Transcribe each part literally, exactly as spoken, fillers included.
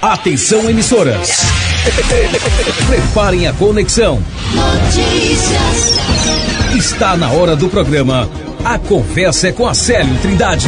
Atenção, emissoras. Preparem a conexão. Notícias. Está na hora do programa A Conversa é com a Célio Trindade.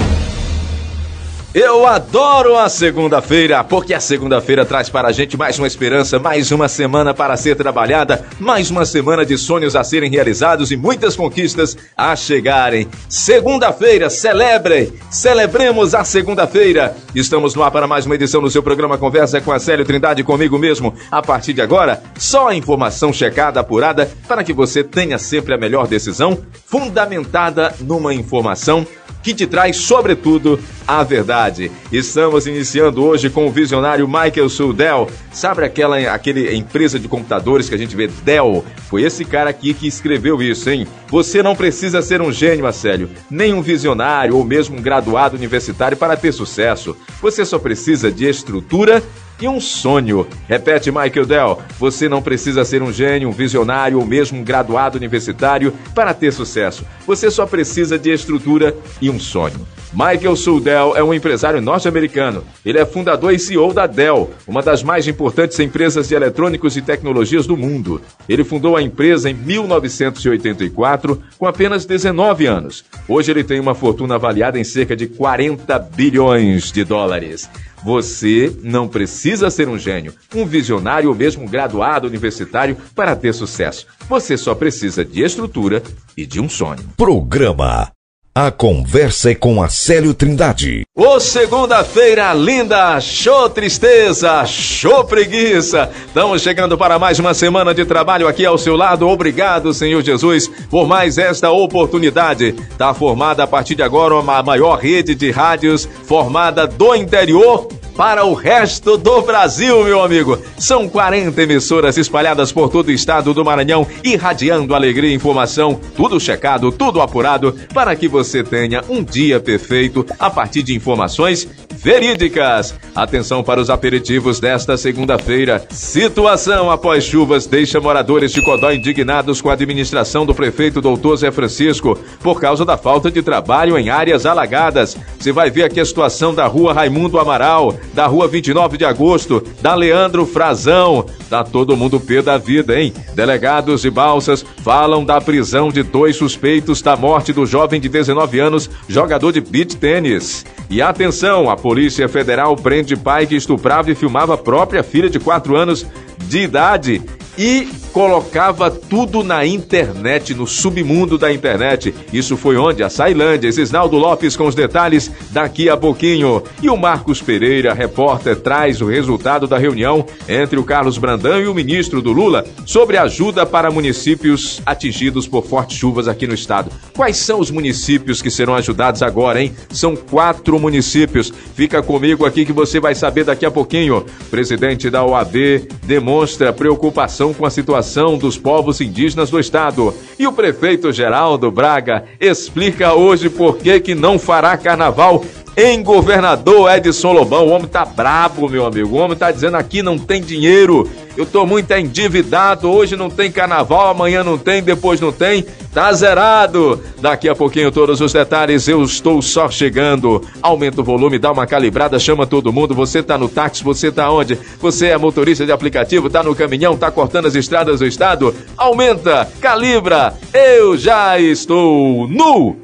Eu adoro a segunda-feira, porque a segunda-feira traz para a gente mais uma esperança, mais uma semana para ser trabalhada, mais uma semana de sonhos a serem realizados e muitas conquistas a chegarem. Segunda-feira, celebrem, celebremos a segunda-feira. Estamos no ar para mais uma edição do seu programa Conversa com a Célio Trindade, comigo mesmo. A partir de agora, só a informação checada, apurada, para que você tenha sempre a melhor decisão, fundamentada numa informação que te traz, sobretudo, a verdade. Estamos iniciando hoje com o visionário Michael Sudell. Sabe aquela aquele empresa de computadores que a gente vê, Dell? Foi esse cara aqui que escreveu isso, hein? Você não precisa ser um gênio, Acélio, nem um visionário ou mesmo um graduado universitário para ter sucesso. Você só precisa de estrutura e um sonho. Repete, Michael Dell. Você não precisa ser um gênio, um visionário ou mesmo um graduado universitário para ter sucesso. Você só precisa de estrutura e um sonho. Michael Sudell é um empresário norte-americano. Ele é fundador e C E O da Dell, uma das mais importantes empresas de eletrônicos e tecnologias do mundo. Ele fundou a empresa em mil novecentos e oitenta e quatro, com apenas dezenove anos. Hoje ele tem uma fortuna avaliada em cerca de quarenta bilhões de dólares. Você não precisa ser um gênio, um visionário ou mesmo um graduado universitário para ter sucesso. Você só precisa de estrutura e de um sonho. Programa A Conversa é com a Célio Trindade. Ô, segunda-feira linda, show tristeza, show preguiça. Estamos chegando para mais uma semana de trabalho aqui ao seu lado. Obrigado, Senhor Jesus, por mais esta oportunidade. Está formada a partir de agora uma maior rede de rádios formada do interior para o resto do Brasil, meu amigo. São quarenta emissoras espalhadas por todo o estado do Maranhão, irradiando alegria e informação, tudo checado, tudo apurado, para que você tenha um dia perfeito a partir de informações verídicas. Atenção para os aperitivos desta segunda-feira. Situação após chuvas deixa moradores de Codó indignados com a administração do prefeito doutor Zé Francisco por causa da falta de trabalho em áreas alagadas. Você vai ver aqui a situação da rua Raimundo Amaral, da rua vinte e nove de agosto, da Leandro Frazão. Tá todo mundo pé da vida, hein? Delegados de Balsas falam da prisão de dois suspeitos da morte do jovem de dezenove anos, jogador de beach tênis. E atenção, a Polícia Federal prende pai que estuprava e filmava a própria filha de quatro anos de idade e colocava tudo na internet, no submundo da internet. Isso foi onde? A Sailândia. Cisnaldo Lopes com os detalhes daqui a pouquinho. E o Marcos Pereira, repórter, traz o resultado da reunião entre o Carlos Brandão e o ministro do Lula sobre ajuda para municípios atingidos por fortes chuvas aqui no estado. Quais são os municípios que serão ajudados agora, hein? São quatro municípios. Fica comigo aqui que você vai saber daqui a pouquinho. Presidente da O A B demonstra preocupação com a situação dos povos indígenas do estado. E o prefeito Geraldo Braga explica hoje por que que não fará carnaval em Governador Edson Lobão. O homem tá brabo, meu amigo. O homem tá dizendo aqui não tem dinheiro. Eu tô muito endividado. Hoje não tem carnaval, amanhã não tem, depois não tem. Tá zerado. Daqui a pouquinho todos os detalhes. Eu estou só chegando. Aumenta o volume, dá uma calibrada, chama todo mundo. Você tá no táxi, você tá onde? Você é motorista de aplicativo, tá no caminhão, tá cortando as estradas do estado? Aumenta, calibra. Eu já estou nu.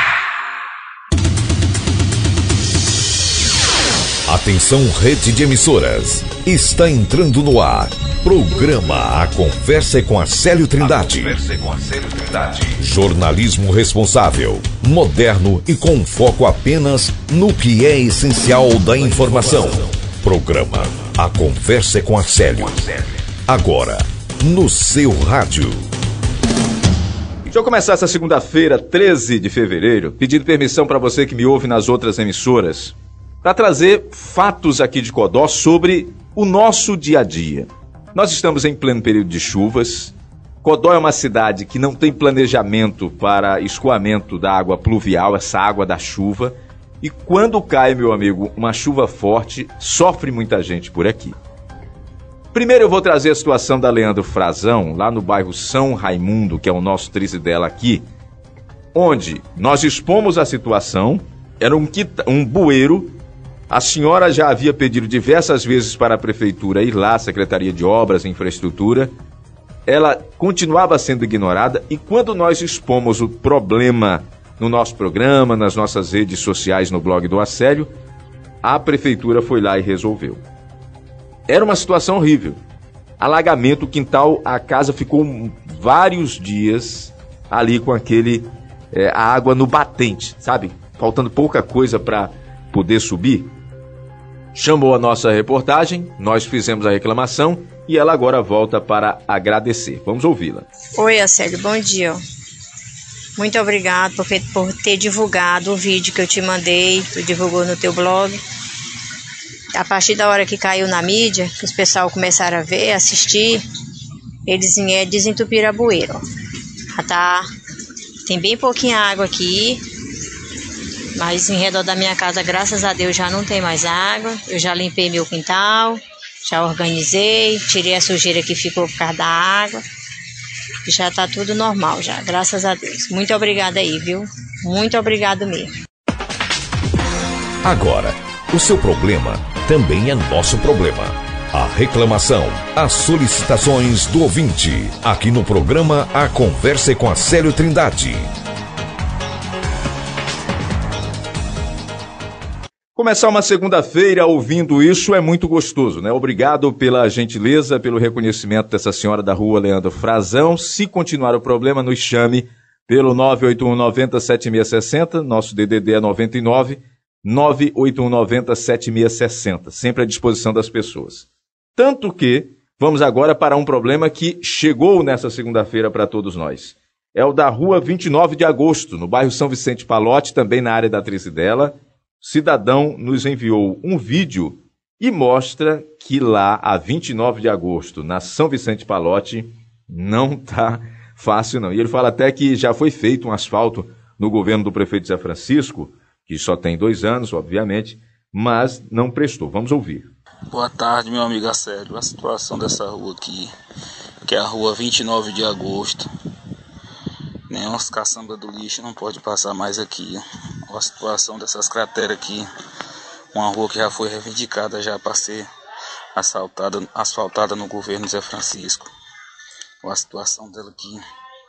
Atenção, rede de emissoras. Está entrando no ar. Programa A Conversa é com a Célio Trindade. A Conversa é com a Célio Trindade. Jornalismo responsável, moderno e com foco apenas no que é essencial da informação. Programa A Conversa é com a Célio. Agora, no seu rádio. Deixa eu começar essa segunda-feira, treze de fevereiro, pedindo permissão para você que me ouve nas outras emissoras, para trazer fatos aqui de Codó sobre o nosso dia a dia. Nós estamos em pleno período de chuvas. Codó é uma cidade que não tem planejamento para escoamento da água pluvial, essa água da chuva. E quando cai, meu amigo, uma chuva forte, sofre muita gente por aqui. Primeiro eu vou trazer a situação da Leandro Frazão, lá no bairro São Raimundo, que é o nosso Trizidela aqui, onde nós expomos a situação. Era um, quita, um bueiro A senhora já havia pedido diversas vezes para a prefeitura ir lá, a Secretaria de Obras e Infraestrutura. Ela continuava sendo ignorada e quando nós expomos o problema no nosso programa, nas nossas redes sociais, no blog do Acélio, a prefeitura foi lá e resolveu. Era uma situação horrível. Alagamento, o quintal, a casa ficou vários dias ali com aquele, é, a água no batente, sabe? Faltando pouca coisa para poder subir. Chamou a nossa reportagem, nós fizemos a reclamação e ela agora volta para agradecer. Vamos ouvi-la. Oi, Acélio, bom dia. Muito obrigado por, por ter divulgado o vídeo que eu te mandei, tu divulgou no teu blog. A partir da hora que caiu na mídia, que os pessoal começaram a ver, assistir, eles desentupiram a bueira. Ó. Já tá, tem bem pouquinha água aqui. Mas em redor da minha casa, graças a Deus, já não tem mais água. Eu já limpei meu quintal, já organizei, tirei a sujeira que ficou por causa da água. Já está tudo normal, já, graças a Deus. Muito obrigada aí, viu? Muito obrigado mesmo. Agora, o seu problema também é nosso problema. A reclamação, as solicitações do ouvinte, aqui no programa A Conversa com Acélio Trindade. Começar uma segunda-feira ouvindo isso é muito gostoso, né? Obrigado pela gentileza, pelo reconhecimento dessa senhora da rua Leandro Frazão. Se continuar o problema, nos chame pelo nove oito um nove zero sete seis seis zero, nosso D D D é noventa e nove, nove oito um nove zero sete seis seis zero, sempre à disposição das pessoas. Tanto que, vamos agora para um problema que chegou nessa segunda-feira para todos nós. É o da rua vinte e nove de agosto, no bairro São Vicente Pallotti, também na área da Trizidela. Cidadão nos enviou um vídeo e mostra que lá, a vinte e nove de agosto, na São Vicente Pallotti, não está fácil não. E ele fala até que já foi feito um asfalto no governo do prefeito Zé Francisco, que só tem dois anos, obviamente, mas não prestou. Vamos ouvir. Boa tarde, meu amigo Acélio. A situação dessa rua aqui, que é a rua vinte e nove de agosto, nem umas caçambas do lixo não pode passar mais aqui. A situação dessas crateras aqui, uma rua que já foi reivindicada já para ser asfaltada, asfaltada no governo Zé Francisco. A situação dela aqui,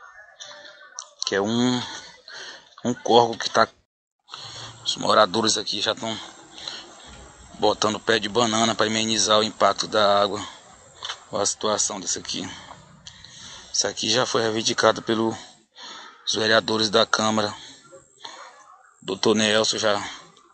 que é um, um córrego que tá, os moradores aqui já estão botando pé de banana para amenizar o impacto da água. A situação desse aqui. Isso aqui já foi reivindicado pelos vereadores da Câmara. doutor Nelson já,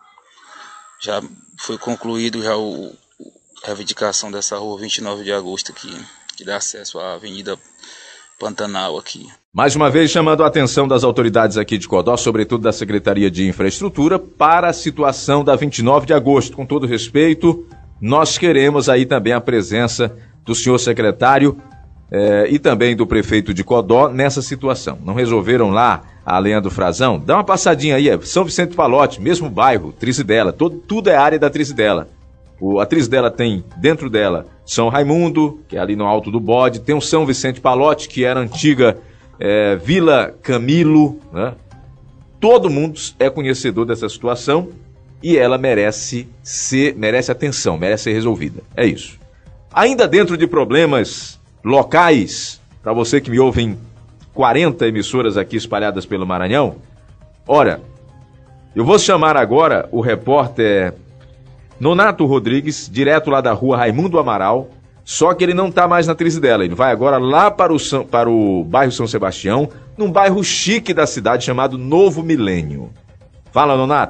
já foi concluído já o, a reivindicação dessa rua vinte e nove de agosto aqui, que dá acesso à Avenida Pantanal aqui. Mais uma vez chamando a atenção das autoridades aqui de Codó, sobretudo da Secretaria de Infraestrutura, para a situação da vinte e nove de agosto. Com todo respeito, nós queremos aí também a presença do senhor secretário eh, e também do prefeito de Codó nessa situação. Não resolveram lá a Leandro Frazão? Dá uma passadinha aí, é São Vicente Pallotti, mesmo bairro, Trizidela, todo, tudo é área da Trizidela. O, a Trizidela tem dentro dela São Raimundo, que é ali no Alto do Bode, tem o São Vicente Pallotti, que era a antiga é, Vila Camilo, né? Todo mundo é conhecedor dessa situação e ela merece ser, merece atenção, merece ser resolvida. É isso. Ainda dentro de problemas locais, para você que me ouve em quarenta emissoras aqui espalhadas pelo Maranhão, ora, eu vou chamar agora o repórter Nonato Rodrigues, direto lá da rua Raimundo Amaral, só que ele não está mais na Trizidela, ele vai agora lá para o, São, para o bairro São Sebastião, num bairro chique da cidade chamado Novo Milênio. Fala, Nonato.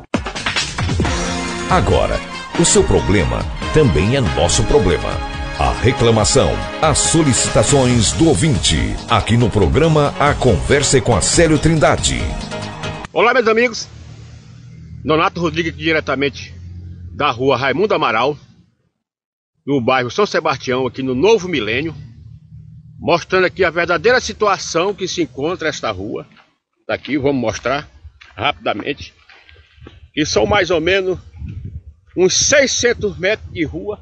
Agora, o seu problema também é nosso problema. A reclamação, as solicitações do ouvinte, aqui no programa A Conversa com Acélio Trindade. Olá, meus amigos, Nonato Rodrigues aqui diretamente da rua Raimundo Amaral, no bairro São Sebastião, aqui no Novo Milênio, mostrando aqui a verdadeira situação que se encontra esta rua. Daqui vamos mostrar rapidamente, que são mais ou menos uns seiscentos metros de rua,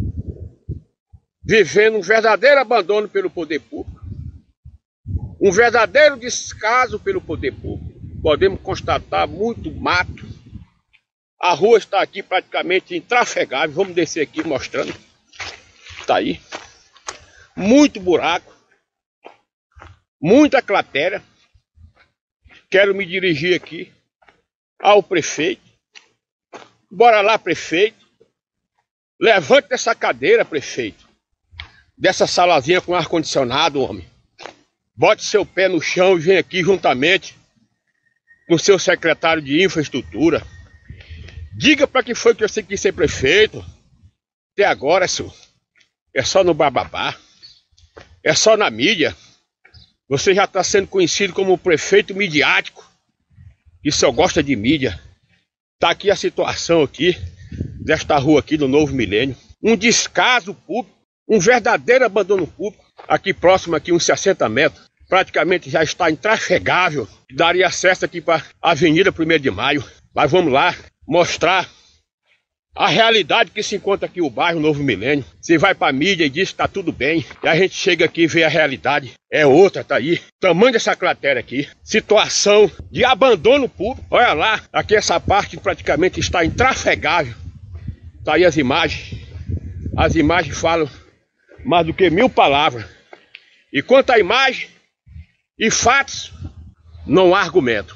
vivendo um verdadeiro abandono pelo poder público, um verdadeiro descaso pelo poder público. Podemos constatar muito mato, A rua está aqui praticamente intrafegável. Vamos descer aqui mostrando. Está aí. Muito buraco. Muita cratera. Quero me dirigir aqui ao prefeito. Bora lá, prefeito. Levante essa cadeira, prefeito. Dessa salazinha com ar-condicionado, homem. Bote seu pé no chão e vem aqui juntamente com seu secretário de infraestrutura. Diga para quem foi que você quis ser prefeito. Até agora, senhor, é só no bababá. É só na mídia. Você já está sendo conhecido como prefeito midiático. E só gosta de mídia. Está aqui a situação aqui, desta rua aqui do Novo Milênio. Um descaso público, um verdadeiro abandono público. Aqui próximo, aqui uns sessenta metros. Praticamente já está intrafegável. Daria acesso aqui para a Avenida primeiro de maio. Mas vamos lá mostrar a realidade que se encontra aqui o bairro Novo Milênio. Você vai para a mídia e diz que está tudo bem. E a gente chega aqui e vê a realidade. É outra, tá aí. Tamanho dessa cratera aqui. Situação de abandono público. Olha lá, aqui essa parte praticamente está intrafegável. Tá aí as imagens. As imagens falam mais do que mil palavras. E quanto à imagem e fatos, não há argumento.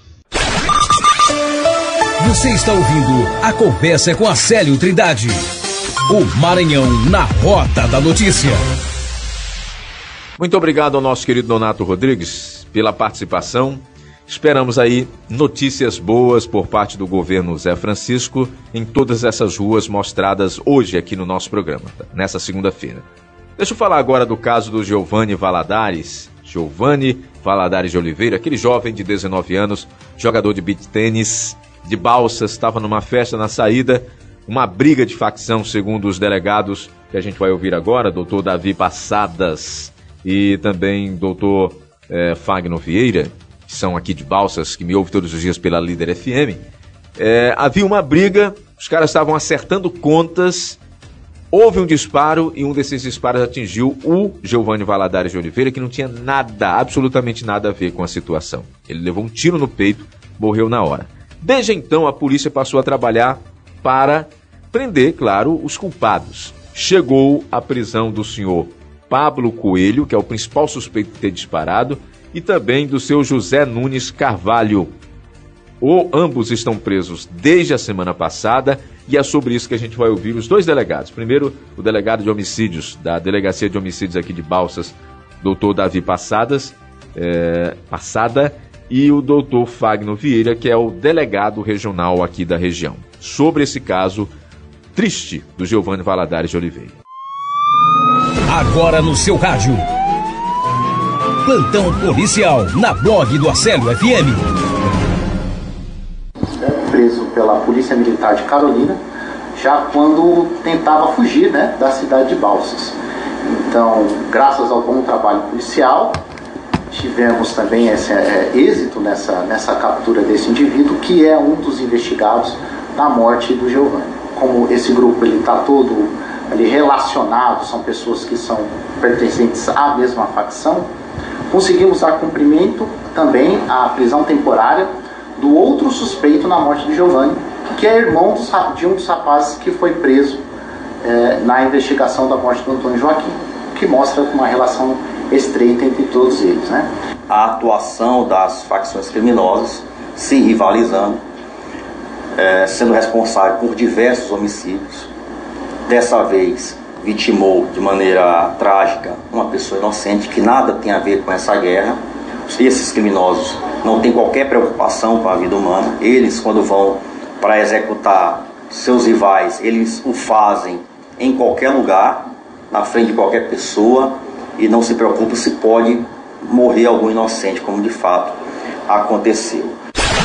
Você está ouvindo a Conversa com a Célio Trindade. O Maranhão na Rota da Notícia. Muito obrigado ao nosso querido Donato Rodrigues pela participação. Esperamos aí notícias boas por parte do governo Zé Francisco em todas essas ruas mostradas hoje aqui no nosso programa, nessa segunda-feira. Deixa eu falar agora do caso do Giovanni Valadares. Giovanni Valadares de Oliveira, aquele jovem de dezenove anos, jogador de beach tênis, de Balsas, estava numa festa na saída, uma briga de facção, segundo os delegados que a gente vai ouvir agora, doutor Davi Passadas e também doutor eh, Fagno Vieira, que são aqui de Balsas, que me ouve todos os dias pela Líder F M. Eh, havia uma briga, os caras estavam acertando contas, houve um disparo e um desses disparos atingiu o Giovanni Valadares de Oliveira, que não tinha nada, absolutamente nada a ver com a situação. Ele levou um tiro no peito, morreu na hora. Desde então, a polícia passou a trabalhar para prender, claro, os culpados. Chegou a prisão do senhor Pablo Coelho, que é o principal suspeito de ter disparado, e também do seu José Nunes Carvalho. O, ambos estão presos desde a semana passada e é sobre isso que a gente vai ouvir os dois delegados. Primeiro, o delegado de homicídios da Delegacia de Homicídios aqui de Balsas, doutor Davi Passadas, é, Passada, e o doutor Fagno Vieira, que é o delegado regional aqui da região, sobre esse caso triste do Giovanni Valadares de Oliveira. Agora no seu rádio. Plantão policial na blog do Acélio F M. Preso pela Polícia Militar de Carolina, já quando tentava fugir, né, da cidade de Balsas. Então, graças ao bom trabalho policial, tivemos também esse é, êxito nessa, nessa captura desse indivíduo, que é um dos investigados na morte do Giovanni. Como esse grupo está todo ali relacionado, são pessoas que são pertencentes à mesma facção, conseguimos dar cumprimento também à prisão temporária do outro suspeito na morte do Giovanni, que é irmão dos, de um dos rapazes que foi preso é, na investigação da morte do Antônio Joaquim, que mostra uma relação estreita entre todos eles, né? A atuação das facções criminosas se rivalizando, é, sendo responsável por diversos homicídios. Dessa vez vitimou de maneira trágica uma pessoa inocente que nada tem a ver com essa guerra. Esses criminosos não têm qualquer preocupação com a vida humana. Eles, quando vão para executar seus rivais, eles o fazem em qualquer lugar, na frente de qualquer pessoa, e não se preocupa se pode morrer algum inocente, como de fato aconteceu.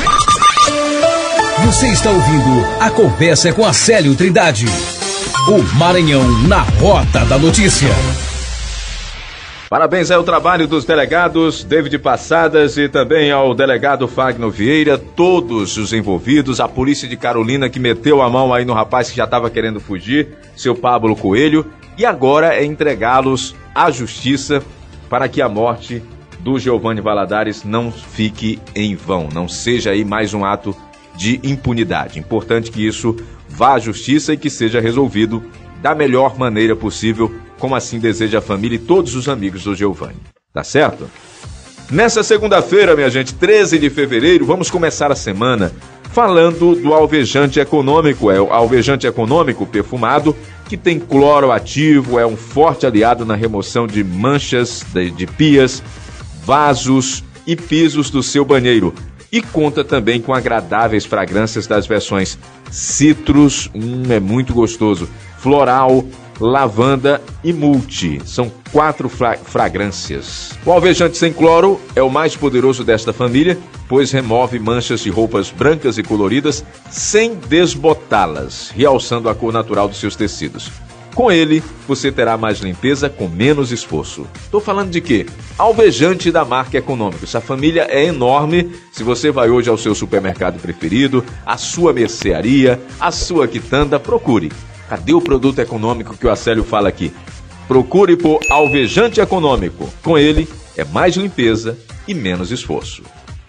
Você está ouvindo a Conversa com a Célio Trindade. O Maranhão na Rota da Notícia. Parabéns ao trabalho dos delegados David Passadas e também ao delegado Fagno Vieira, todos os envolvidos, a polícia de Carolina que meteu a mão aí no rapaz que já estava querendo fugir, seu Pablo Coelho, e agora é entregá-los à justiça para que a morte do Giovanni Valadares não fique em vão, não seja aí mais um ato de impunidade. Importante que isso vá à justiça e que seja resolvido da melhor maneira possível, como assim deseja a família e todos os amigos do Geovani. Tá certo? Nessa segunda-feira, minha gente, treze de fevereiro, vamos começar a semana falando do alvejante econômico. É o alvejante econômico perfumado, que tem cloro ativo, é um forte aliado na remoção de manchas de, de pias, vasos e pisos do seu banheiro. E conta também com agradáveis fragrâncias das versões citrus, hum, é muito gostoso, floral, lavanda e multi. São quatro fra- fragrâncias. O alvejante sem cloro é o mais poderoso desta família, pois remove manchas de roupas brancas e coloridas sem desbotá-las, realçando a cor natural dos seus tecidos. Com ele, você terá mais limpeza com menos esforço. Estou falando de quê? Alvejante da marca Econômico. Essa família é enorme. Se você vai hoje ao seu supermercado preferido, a sua mercearia, a sua quitanda, procure. Cadê o produto econômico que o Acélio fala aqui? Procure por alvejante econômico. Com ele, é mais limpeza e menos esforço.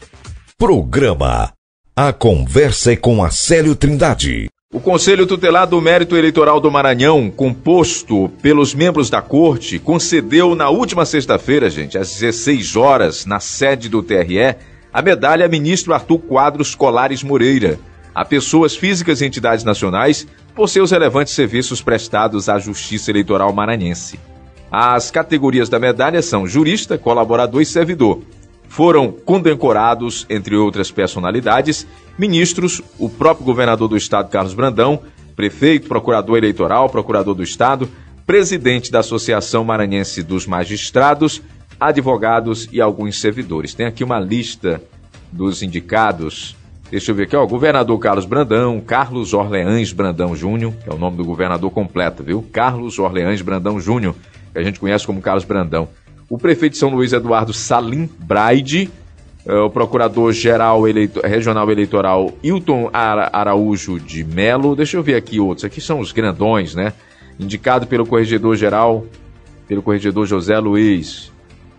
Programa A Conversa é com Acélio Trindade. O Conselho Tutelar do Mérito Eleitoral do Maranhão, composto pelos membros da Corte, concedeu na última sexta-feira, gente, às dezesseis horas, na sede do T R E, a medalha Ministro Arthur Quadros Colares Moreira, a pessoas físicas e entidades nacionais por seus relevantes serviços prestados à Justiça Eleitoral Maranhense. As categorias da medalha são jurista, colaborador e servidor. Foram condecorados, entre outras personalidades, ministros, o próprio governador do estado, Carlos Brandão, prefeito, procurador eleitoral, procurador do estado, presidente da Associação Maranhense dos Magistrados, advogados e alguns servidores. Tem aqui uma lista dos indicados. Deixa eu ver aqui, ó, governador Carlos Brandão, Carlos Orleans Brandão Júnior, que é o nome do governador completo, viu? Carlos Orleans Brandão Júnior, que a gente conhece como Carlos Brandão. O prefeito de São Luís, Eduardo Salim Braide, o procurador-geral eleito, regional eleitoral, Hilton Ara, Araújo de Melo. Deixa eu ver aqui outros. Aqui são os grandões, né? Indicado pelo corregedor-geral, pelo corregedor José Luiz.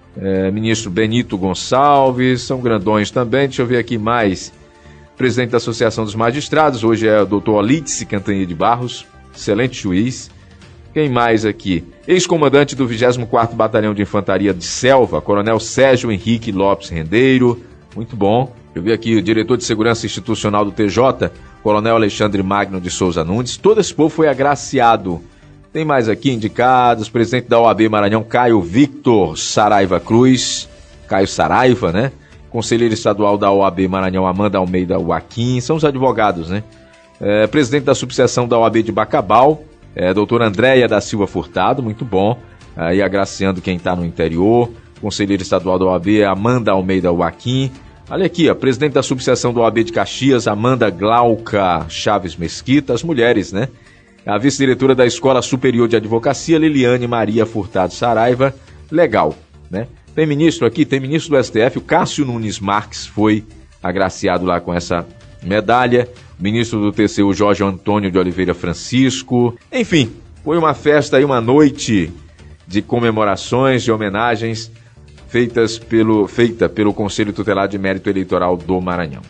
É, ministro Benito Gonçalves, são grandões também. Deixa eu ver aqui mais. Presidente da Associação dos Magistrados, hoje é o doutor Olídice Cantanhede de Barros, excelente juiz. Quem mais aqui? Ex-comandante do vigésimo quarto Batalhão de Infantaria de Selva, Coronel Sérgio Henrique Lopes Rendeiro. Muito bom. Eu vi aqui o diretor de Segurança Institucional do T J, Coronel Alexandre Magno de Souza Nunes. Todo esse povo foi agraciado. Tem mais aqui indicados. Presidente da O A B Maranhão, Caio Victor Saraiva Cruz. Caio Saraiva, né? Conselheiro estadual da O A B Maranhão, Amanda Almeida Joaquim. São os advogados, né? É, presidente da subseção da O A B de Bacabal, É, doutora Andréia da Silva Furtado, muito bom, aí agraciando quem está no interior. Conselheira estadual da O A B, Amanda Almeida Joaquim. Olha aqui, ó, presidente da subseção da O A B de Caxias, Amanda Glauca Chaves Mesquita, as mulheres, né? A vice-diretora da Escola Superior de Advocacia, Liliane Maria Furtado Saraiva, legal, né? Tem ministro aqui, tem ministro do S T F, o Cássio Nunes Marques foi agraciado lá com essa medalha. Ministro do T C U, Jorge Antônio de Oliveira Francisco. Enfim, foi uma festa e uma noite de comemorações, de homenagens feitas pelo, feita pelo Conselho Tutelar de Mérito Eleitoral do Maranhão.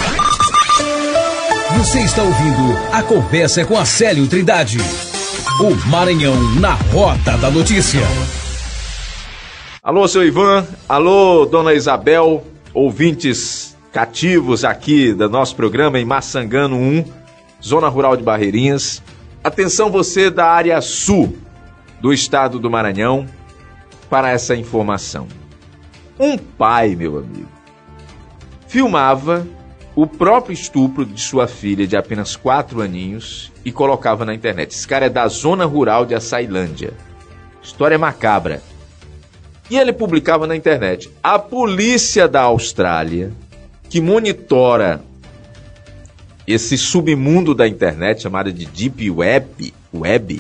Você está ouvindo A Conversa é com Acélio Trindade. O Maranhão na Rota da Notícia. Alô, seu Ivan. Alô, dona Isabel. Ouvintes cativos aqui do nosso programa em Maçangano um, Zona Rural de Barreirinhas. Atenção você da área sul do estado do Maranhão para essa informação. Um pai, meu amigo, filmava o próprio estupro de sua filha de apenas quatro aninhos e colocava na internet. Esse cara é da Zona Rural de Açailândia. História macabra. E ele publicava na internet. A polícia da Austrália, que monitora esse submundo da internet, chamado de Deep Web, Web,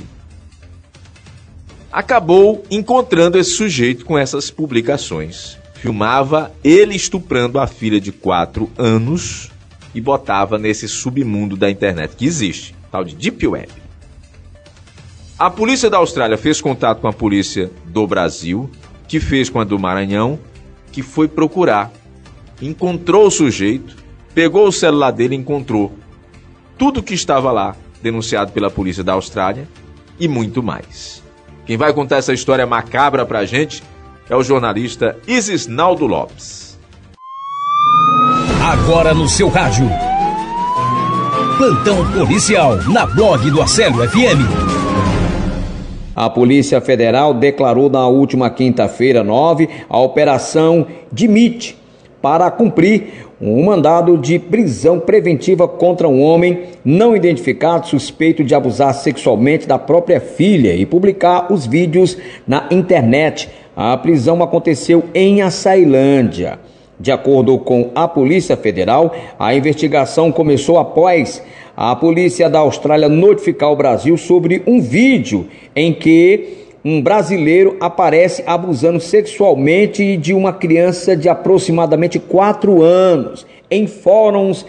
acabou encontrando esse sujeito com essas publicações. Filmava ele estuprando a filha de quatro anos e botava nesse submundo da internet que existe, tal de Deep Web. A polícia da Austrália fez contato com a polícia do Brasil, que fez com a do Maranhão, que foi procurar. Encontrou o sujeito pegou o celular dele e encontrou tudo que estava lá, denunciado pela polícia da Austrália e muito mais. Quem vai contar essa história macabra pra gente é o jornalista Isisnaldo Lopes. Agora no seu rádio. Plantão policial na blog do Acélio F M. A Polícia Federal declarou na última quinta-feira, nove, a Operação Dimite para cumprir um mandado de prisão preventiva contra um homem não identificado suspeito de abusar sexualmente da própria filha e publicar os vídeos na internet. A prisão aconteceu em Açailândia. De acordo com a Polícia Federal, a investigação começou após a polícia da Austrália notificar o Brasil sobre um vídeo em que um brasileiro aparece abusando sexualmente de uma criança de aproximadamente quatro anos em fóruns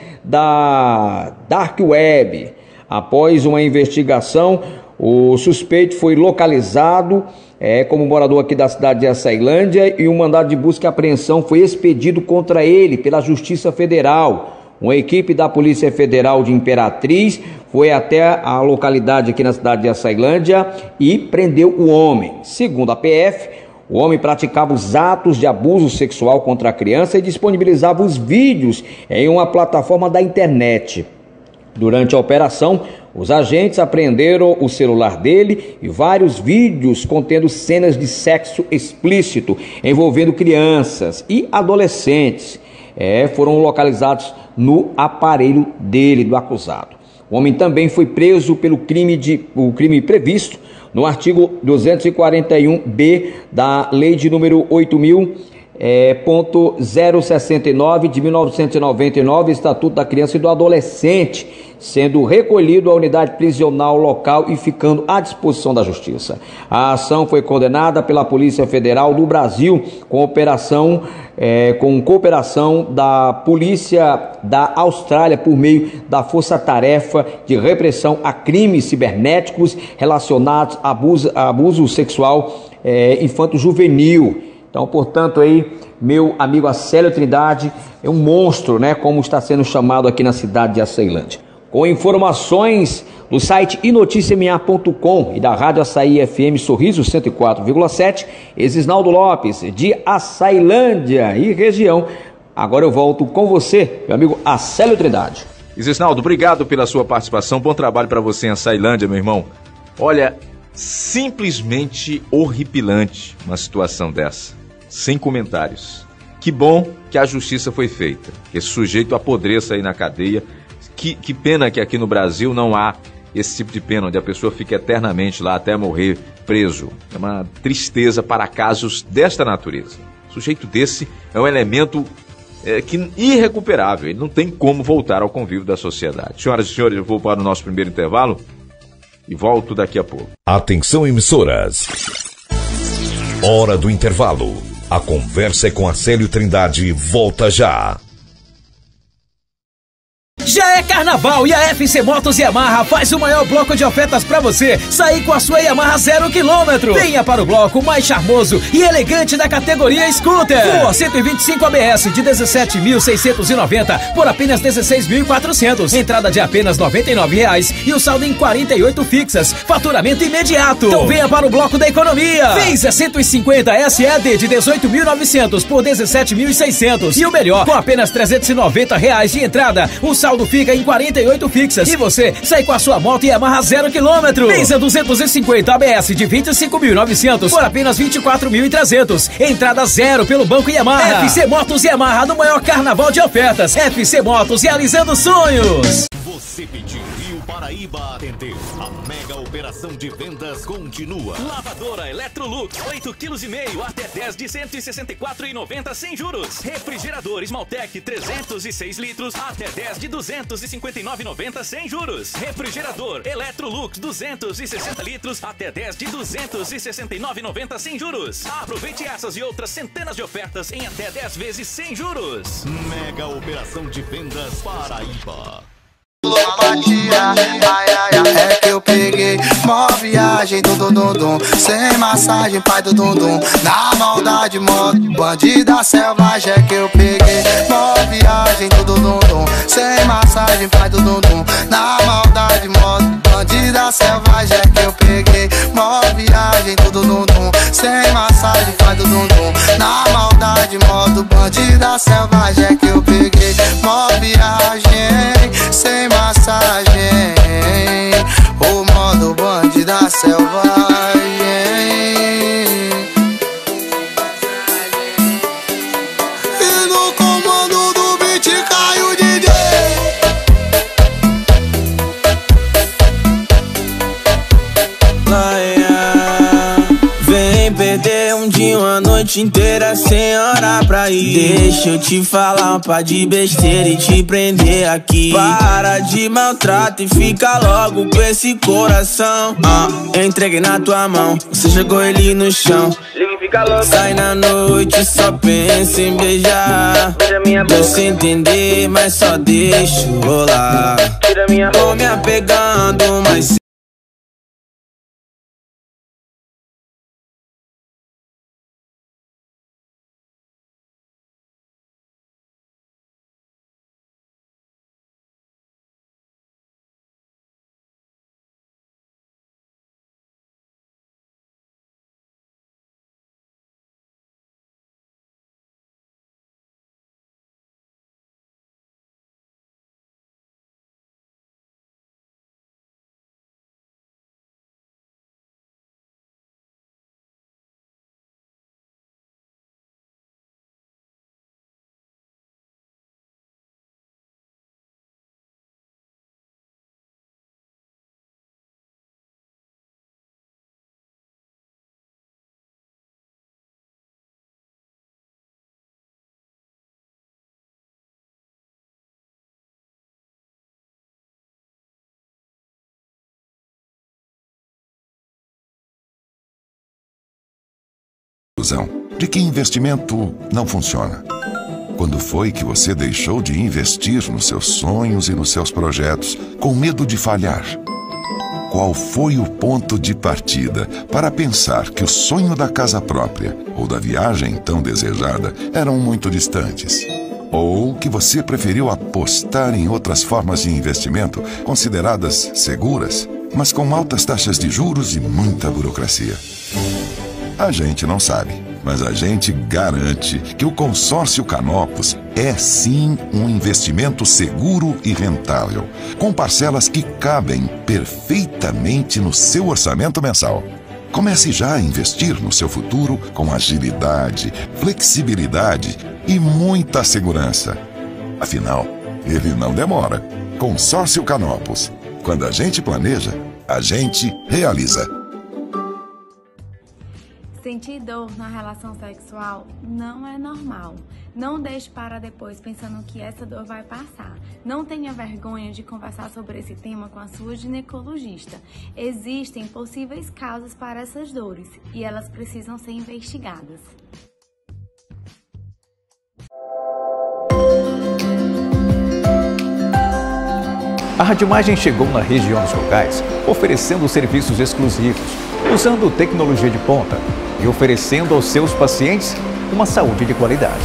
da Dark Web. Após uma investigação, o suspeito foi localizado é, como morador aqui da cidade de Açailândia e um mandado de busca e apreensão foi expedido contra ele pela Justiça Federal. Uma equipe da Polícia Federal de Imperatriz foi até a localidade aqui na cidade de Açailândia e prendeu o homem. Segundo a P F, o homem praticava os atos de abuso sexual contra a criança e disponibilizava os vídeos em uma plataforma da internet. Durante a operação, os agentes apreenderam o celular dele e vários vídeos contendo cenas de sexo explícito envolvendo crianças e adolescentes. É, foram localizados no aparelho dele, do acusado. O homem também foi preso pelo crime, de, o crime previsto no artigo duzentos e quarenta e um B da Lei de número oito mil ponto zero sessenta e nove de mil novecentos e noventa e nove, Estatuto da Criança e do Adolescente, sendo recolhido à unidade prisional local e ficando à disposição da Justiça. A ação foi condenada pela Polícia Federal do Brasil com operação é, com cooperação da Polícia da Austrália por meio da Força Tarefa de Repressão a Crimes Cibernéticos relacionados a abuso, a abuso sexual é, infanto-juvenil. Então, portanto, aí, meu amigo Acélio Trindade é um monstro, né? Como está sendo chamado aqui na cidade de Açailândia. Com informações do site i notícia m a ponto com e da Rádio Açaí F M Sorriso cento e quatro vírgula sete, Isisnaldo Lopes, de Açailândia e região. Agora eu volto com você, meu amigo Acélio Trindade. Isisnaldo, obrigado pela sua participação. Bom trabalho para você em Açailândia, meu irmão. Olha, simplesmente horripilante uma situação dessa. Sem comentários. Que bom que a justiça foi feita, que esse sujeito apodreça aí na cadeia. Que, que pena que aqui no Brasil não há esse tipo de pena, onde a pessoa fica eternamente lá até morrer preso. É uma tristeza para casos desta natureza. Sujeito desse é um elemento é, que, irrecuperável, ele não tem como voltar ao convívio da sociedade. Senhoras e senhores, eu vou para o nosso primeiro intervalo e volto daqui a pouco. Atenção, emissoras. Hora do intervalo. A conversa é com Acélio Trindade volta já. Já é carnaval e a F C Motos Yamaha faz o maior bloco de ofertas para você sair com a sua Yamaha zero quilômetro. Venha para o bloco mais charmoso e elegante da categoria Scooter. Ford cento e vinte e cinco A B S de dezessete mil seiscentos e noventa por apenas dezesseis mil e quatrocentos. Entrada de apenas noventa e nove reais e o saldo em quarenta e oito fixas. Faturamento imediato. Então venha para o bloco da economia. Venza cento e cinquenta S E D de dezoito mil e novecentos por dezessete mil e seiscentos. E o melhor, com apenas trezentos e noventa reais de entrada, o saldo fica em quarenta e oito fixas e você sai com a sua moto Yamaha zero quilômetro. Venza duzentos e cinquenta A B S de vinte e cinco mil e novecentos por apenas vinte e quatro mil e trezentos. Entrada zero pelo Banco Yamaha. F C Motos Yamaha no maior carnaval de ofertas. F C Motos realizando sonhos. Você pediu e o Paraíba atendeu. A mega operação de vendas continua. Lavadora Electrolux, oito quilos e meio até dez de cento e sessenta e quatro reais e noventa centavos sem juros. Refrigerador Smaltec trezentos e seis litros até dez de duzentos e cinquenta e nove reais e noventa centavos sem juros. Refrigerador Electrolux duzentos e sessenta litros até dez de duzentos e sessenta e nove reais e noventa centavos sem juros. Aproveite essas e outras centenas de ofertas em até dez vezes sem juros. Mega operação de vendas Paraíba. É que eu peguei mó viagem, dum dum dum dum, sem massagem, pai do dum dum. Na maldade, modo bandida selvagem. É que eu peguei mó viagem, dum dum dum dum, sem massagem, pai do dum dum. Na maldade, modo bandida selvagem. É que eu peguei mó viagem, dum dum dum, sem massagem, pai do dum dum. Na maldade, modo bandida selvagem. É que eu peguei mó viagem, sem massagem, o modo bandida selvagem. E no comando do beat cai o D J. Vem perder um dia, uma noite inteira sem hora pra ir. Deixa eu te falar um par de besteira e te prender aqui. Para de maltrato e fica logo com esse coração. Ah, eu entreguei na tua mão, você jogou ele no chão. Sai na noite, só pensa em beijar. Tô sem entender, mas só deixa rolar. Tô me apegando, mas de que investimento não funciona. Quando foi que você deixou de investir nos seus sonhos e nos seus projetos com medo de falhar? Qual foi o ponto de partida para pensar que o sonho da casa própria ou da viagem tão desejada eram muito distantes? Ou que você preferiu apostar em outras formas de investimento consideradas seguras, mas com altas taxas de juros e muita burocracia? A gente não sabe, mas a gente garante que o Consórcio Canopus é sim um investimento seguro e rentável, com parcelas que cabem perfeitamente no seu orçamento mensal. Comece já a investir no seu futuro com agilidade, flexibilidade e muita segurança. Afinal, ele não demora. Consórcio Canopus. Quando a gente planeja, a gente realiza. Sentir dor na relação sexual não é normal. Não deixe para depois pensando que essa dor vai passar. Não tenha vergonha de conversar sobre esse tema com a sua ginecologista. Existem possíveis causas para essas dores e elas precisam ser investigadas. A Radimagem chegou na região dos Cocais, oferecendo serviços exclusivos, usando tecnologia de ponta e oferecendo aos seus pacientes uma saúde de qualidade.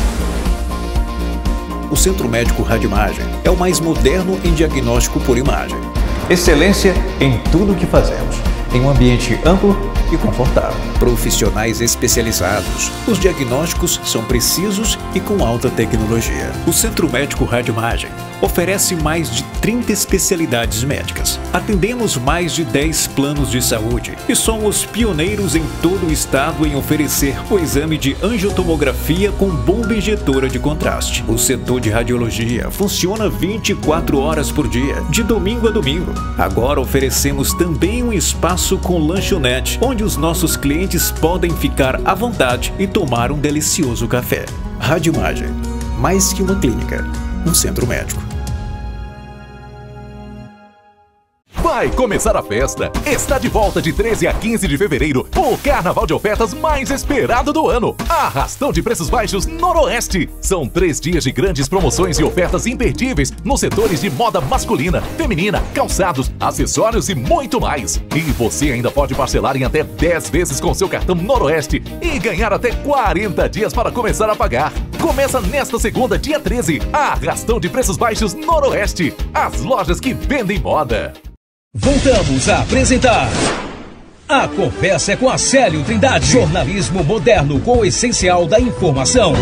O Centro Médico Radimagem é o mais moderno em diagnóstico por imagem. Excelência em tudo o que fazemos, em um ambiente amplo e confortável. Profissionais especializados. Os diagnósticos são precisos e com alta tecnologia. O Centro Médico Radimagem oferece mais de trinta especialidades médicas. Atendemos mais de dez planos de saúde e somos pioneiros em todo o estado em oferecer o exame de angiotomografia com bomba injetora de contraste. O setor de radiologia funciona vinte e quatro horas por dia, de domingo a domingo. Agora oferecemos também um espaço com lanchonete, onde os nossos clientes podem ficar à vontade e tomar um delicioso café. Radimagem, mais que uma clínica, um centro médico. Vai começar a festa. Está de volta de treze a quinze de fevereiro o carnaval de ofertas mais esperado do ano. Arrastão de preços baixos Noroeste. São três dias de grandes promoções e ofertas imperdíveis nos setores de moda masculina, feminina, calçados, acessórios e muito mais. E você ainda pode parcelar em até dez vezes com seu cartão Noroeste e ganhar até quarenta dias para começar a pagar. Começa nesta segunda, dia treze. Arrastão de preços baixos Noroeste. As lojas que vendem moda. Voltamos a apresentar A Conversa é com Acélio Trindade. Jornalismo moderno com o essencial da informação.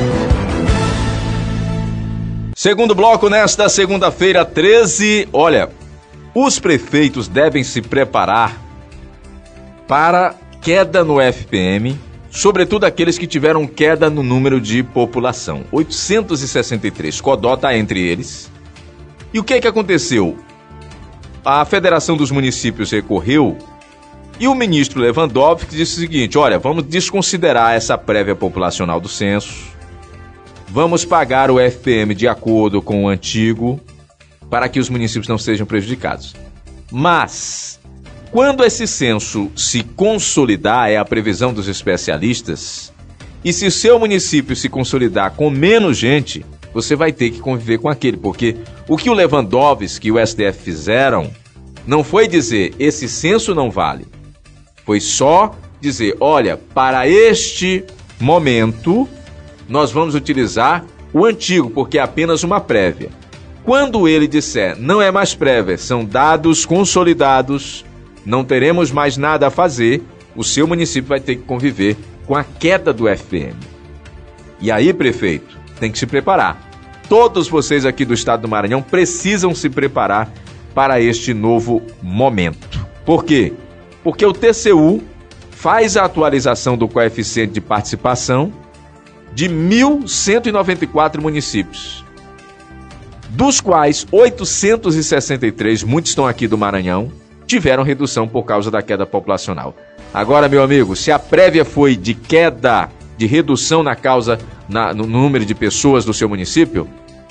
Segundo bloco nesta segunda-feira, treze. Olha, os prefeitos devem se preparar para queda no F P M, sobretudo aqueles que tiveram queda no número de população. oitocentos e sessenta e três, Codó está entre eles. E o que é que aconteceu? A Federação dos Municípios recorreu e o ministro Lewandowski disse o seguinte: olha, vamos desconsiderar essa prévia populacional do censo, vamos pagar o F P M de acordo com o antigo para que os municípios não sejam prejudicados. Mas, quando esse censo se consolidar, é a previsão dos especialistas, e se o seu município se consolidar com menos gente, você vai ter que conviver com aquele, porque o que o Lewandowski e o S T F fizeram não foi dizer, esse censo não vale. Foi só dizer, olha, para este momento, nós vamos utilizar o antigo, porque é apenas uma prévia. Quando ele disser, não é mais prévia, são dados consolidados, não teremos mais nada a fazer, o seu município vai ter que conviver com a queda do F P M. E aí, prefeito, tem que se preparar. Todos vocês aqui do estado do Maranhão precisam se preparar para este novo momento. Por quê? Porque o T C U faz a atualização do coeficiente de participação de mil cento e noventa e quatro municípios, dos quais oitocentos e sessenta e três, muitos estão aqui do Maranhão, tiveram redução por causa da queda populacional. Agora, meu amigo, se a prévia foi de queda, de redução na causa, na, no número de pessoas do seu município,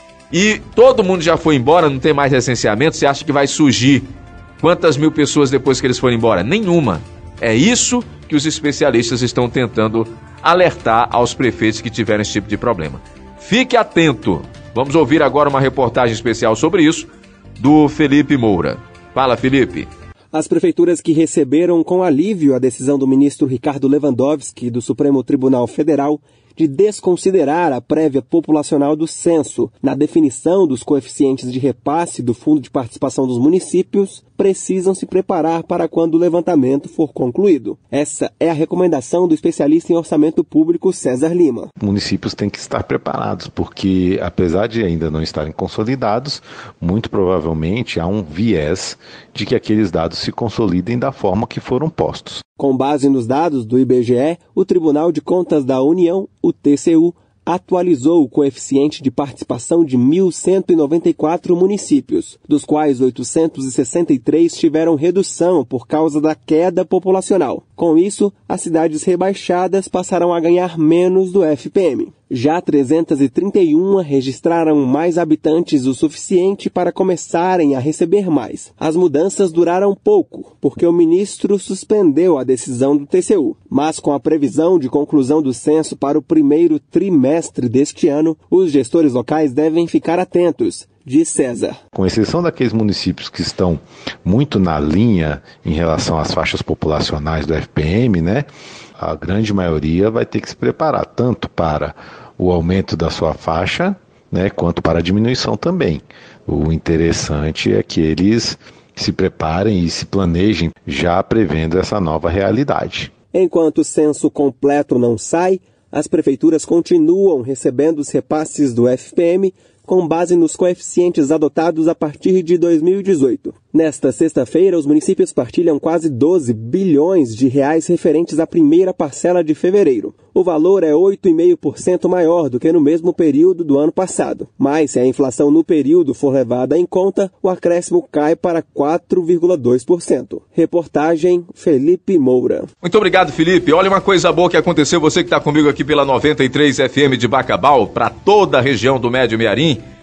e todo mundo já foi embora, não tem mais recenseamento, você acha que vai surgir quantas mil pessoas depois que eles forem embora? Nenhuma. É isso que os especialistas estão tentando alertar aos prefeitos que tiveram esse tipo de problema. Fique atento. Vamos ouvir agora uma reportagem especial sobre isso, do Felipe Moura. Fala, Felipe. As prefeituras que receberam com alívio a decisão do ministro Ricardo Lewandowski do Supremo Tribunal Federal de desconsiderar a prévia populacional do censo na definição dos coeficientes de repasse do Fundo de Participação dos Municípios precisam se preparar para quando o levantamento for concluído. Essa é a recomendação do especialista em orçamento público César Lima. Municípios têm que estar preparados, porque apesar de ainda não estarem consolidados, muito provavelmente há um viés de que aqueles dados se consolidem da forma que foram postos. Com base nos dados do I B G E, o Tribunal de Contas da União, o T C U, atualizou o coeficiente de participação de mil cento e noventa e quatro municípios, dos quais oitocentos e sessenta e três tiveram redução por causa da queda populacional. Com isso, as cidades rebaixadas passarão a ganhar menos do F P M. Já trezentas e trinta e uma registraram mais habitantes o suficiente para começarem a receber mais. As mudanças duraram pouco, porque o ministro suspendeu a decisão do T C U. Mas com a previsão de conclusão do censo para o primeiro trimestre deste ano, os gestores locais devem ficar atentos, diz César. Com exceção daqueles municípios que estão muito na linha em relação às faixas populacionais do F P M, né? A grande maioria vai ter que se preparar tanto para o aumento da sua faixa, né, quanto para a diminuição também. O interessante é que eles se preparem e se planejem já prevendo essa nova realidade. Enquanto o censo completo não sai, as prefeituras continuam recebendo os repasses do F P M com base nos coeficientes adotados a partir de dois mil e dezoito. Nesta sexta-feira, os municípios partilham quase doze bilhões de reais referentes à primeira parcela de fevereiro. O valor é oito vírgula cinco por cento maior do que no mesmo período do ano passado. Mas se a inflação no período for levada em conta, o acréscimo cai para quatro vírgula dois por cento. Reportagem Felipe Moura. Muito obrigado, Felipe. Olha uma coisa boa que aconteceu, você que está comigo aqui pela noventa e três F M de Bacabal, para toda a região do Médio Mearim.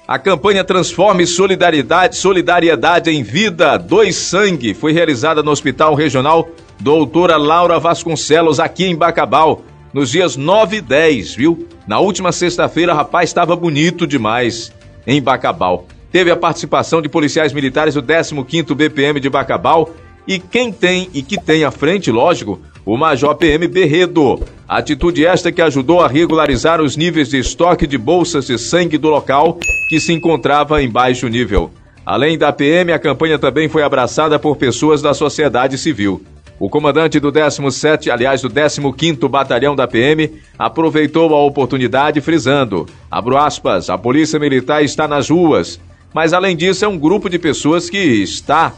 A campanha Transforme Solidariedade, Solidariedade em Vida, Doe Sangue, foi realizada no Hospital Regional Doutora Laura Vasconcelos, aqui em Bacabal, nos dias nove e dez, viu? Na última sexta-feira, rapaz, estava bonito demais em Bacabal. Teve a participação de policiais militares do décimo quinto B P M de Bacabal e quem tem e que tem à frente, lógico, o Major P M Berredo. Atitude esta que ajudou a regularizar os níveis de estoque de bolsas de sangue do local, que se encontrava em baixo nível. Além da P M, a campanha também foi abraçada por pessoas da sociedade civil. O comandante do décimo sétimo, aliás, do décimo quinto Batalhão da P M, aproveitou a oportunidade frisando, abro aspas, a Polícia Militar está nas ruas, mas além disso é um grupo de pessoas que está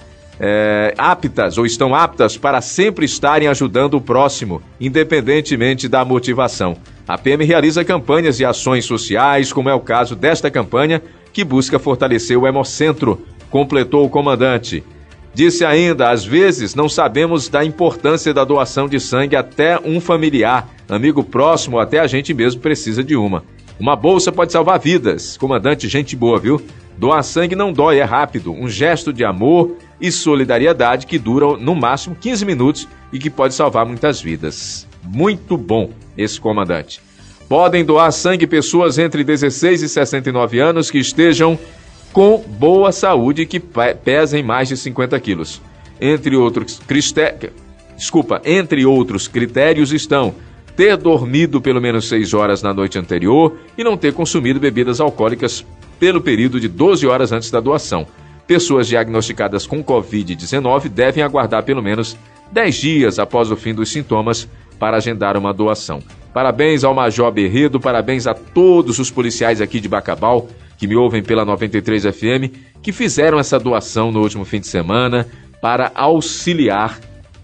é, aptas ou estão aptas para sempre estarem ajudando o próximo, independentemente da motivação. A P M realiza campanhas e ações sociais, como é o caso desta campanha, que busca fortalecer o Hemocentro, completou o comandante. Disse ainda, às vezes não sabemos da importância da doação de sangue, até um familiar, amigo próximo, até a gente mesmo precisa de uma. Uma bolsa pode salvar vidas. Comandante, gente boa, viu? Doar sangue não dói, é rápido. Um gesto de amor e solidariedade que dura no máximo quinze minutos e que pode salvar muitas vidas. Muito bom esse comandante. Podem doar sangue pessoas entre dezesseis e sessenta e nove anos que estejam com boa saúde e que pesem mais de cinquenta quilos. Entre outros, criste... Desculpa, entre outros critérios estão ter dormido pelo menos seis horas na noite anterior e não ter consumido bebidas alcoólicas pelo período de doze horas antes da doação. Pessoas diagnosticadas com covid dezenove devem aguardar pelo menos dez dias após o fim dos sintomas para agendar uma doação. Parabéns ao Major Berredo, parabéns a todos os policiais aqui de Bacabal, que me ouvem pela noventa e três F M, que fizeram essa doação no último fim de semana para auxiliar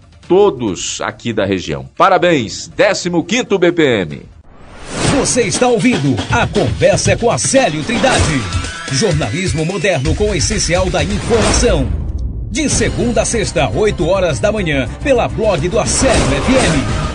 todos aqui da região. Parabéns, décimo quinto B P M. Você está ouvindo A Conversa com a Célio Trindade. Jornalismo moderno com o essencial da informação. De segunda a sexta, oito horas da manhã, pela blog do Acélio F M.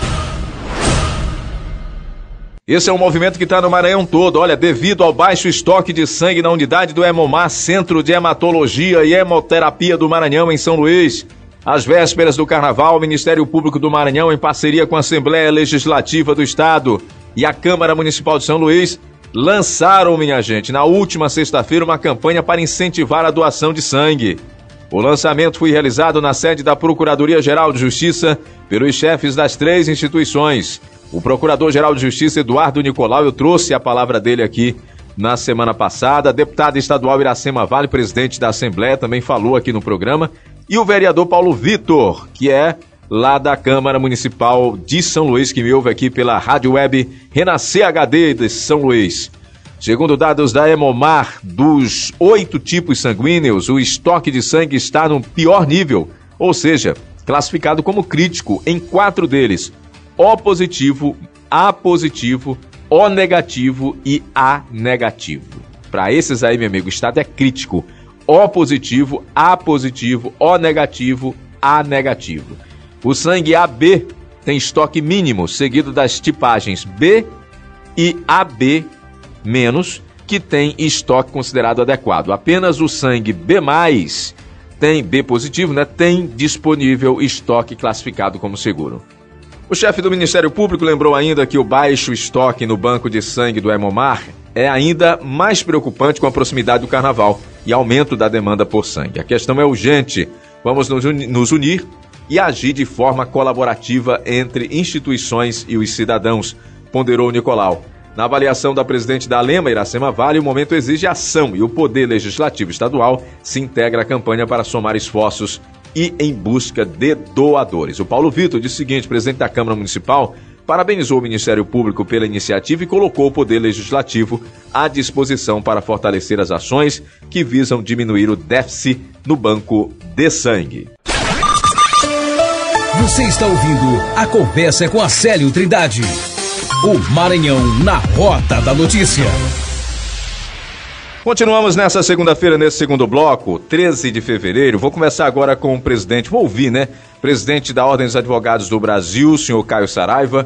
Esse é um movimento que está no Maranhão todo. Olha, devido ao baixo estoque de sangue na unidade do Hemomar, Centro de Hematologia e Hemoterapia do Maranhão, em São Luís, às vésperas do Carnaval, o Ministério Público do Maranhão, em parceria com a Assembleia Legislativa do Estado e a Câmara Municipal de São Luís, lançaram, minha gente, na última sexta-feira, uma campanha para incentivar a doação de sangue. O lançamento foi realizado na sede da Procuradoria-Geral de Justiça pelos chefes das três instituições. O Procurador-Geral de Justiça, Eduardo Nicolau, eu trouxe a palavra dele aqui na semana passada. A deputada estadual Iracema Vale, presidente da Assembleia, também falou aqui no programa. E o vereador Paulo Vitor, que é lá da Câmara Municipal de São Luís, que me ouve aqui pela Rádio Web Renascer H D de São Luís. Segundo dados da Hemomar, dos oito tipos sanguíneos, o estoque de sangue está no pior nível, ou seja, classificado como crítico em quatro deles: O positivo, A positivo, O negativo e A negativo. Para esses aí, meu amigo, o estado é crítico. O positivo, A positivo, O negativo, A negativo. O sangue A B tem estoque mínimo, seguido das tipagens B e A B menos, que tem estoque considerado adequado. Apenas o sangue B mais, tem B positivo, né, tem disponível estoque classificado como seguro. O chefe do Ministério Público lembrou ainda que o baixo estoque no banco de sangue do Hemomar é ainda mais preocupante com a proximidade do Carnaval e aumento da demanda por sangue. A questão é urgente. Vamos nos unir e agir de forma colaborativa entre instituições e os cidadãos, ponderou Nicolau. Na avaliação da presidente da Alema, Iracema Vale, o momento exige ação e o Poder Legislativo Estadual se integra à campanha para somar esforços e em busca de doadores. O Paulo Vitor disse o seguinte: presidente da Câmara Municipal parabenizou o Ministério Público pela iniciativa e colocou o Poder Legislativo à disposição para fortalecer as ações que visam diminuir o déficit no banco de sangue. Você está ouvindo A Conversa com a Célio Trindade. O Maranhão na Rota da Notícia. Continuamos nessa segunda-feira, nesse segundo bloco, treze de fevereiro. Vou começar agora com o presidente, vou ouvir, né? Presidente da Ordem dos Advogados do Brasil, senhor Caio Saraiva,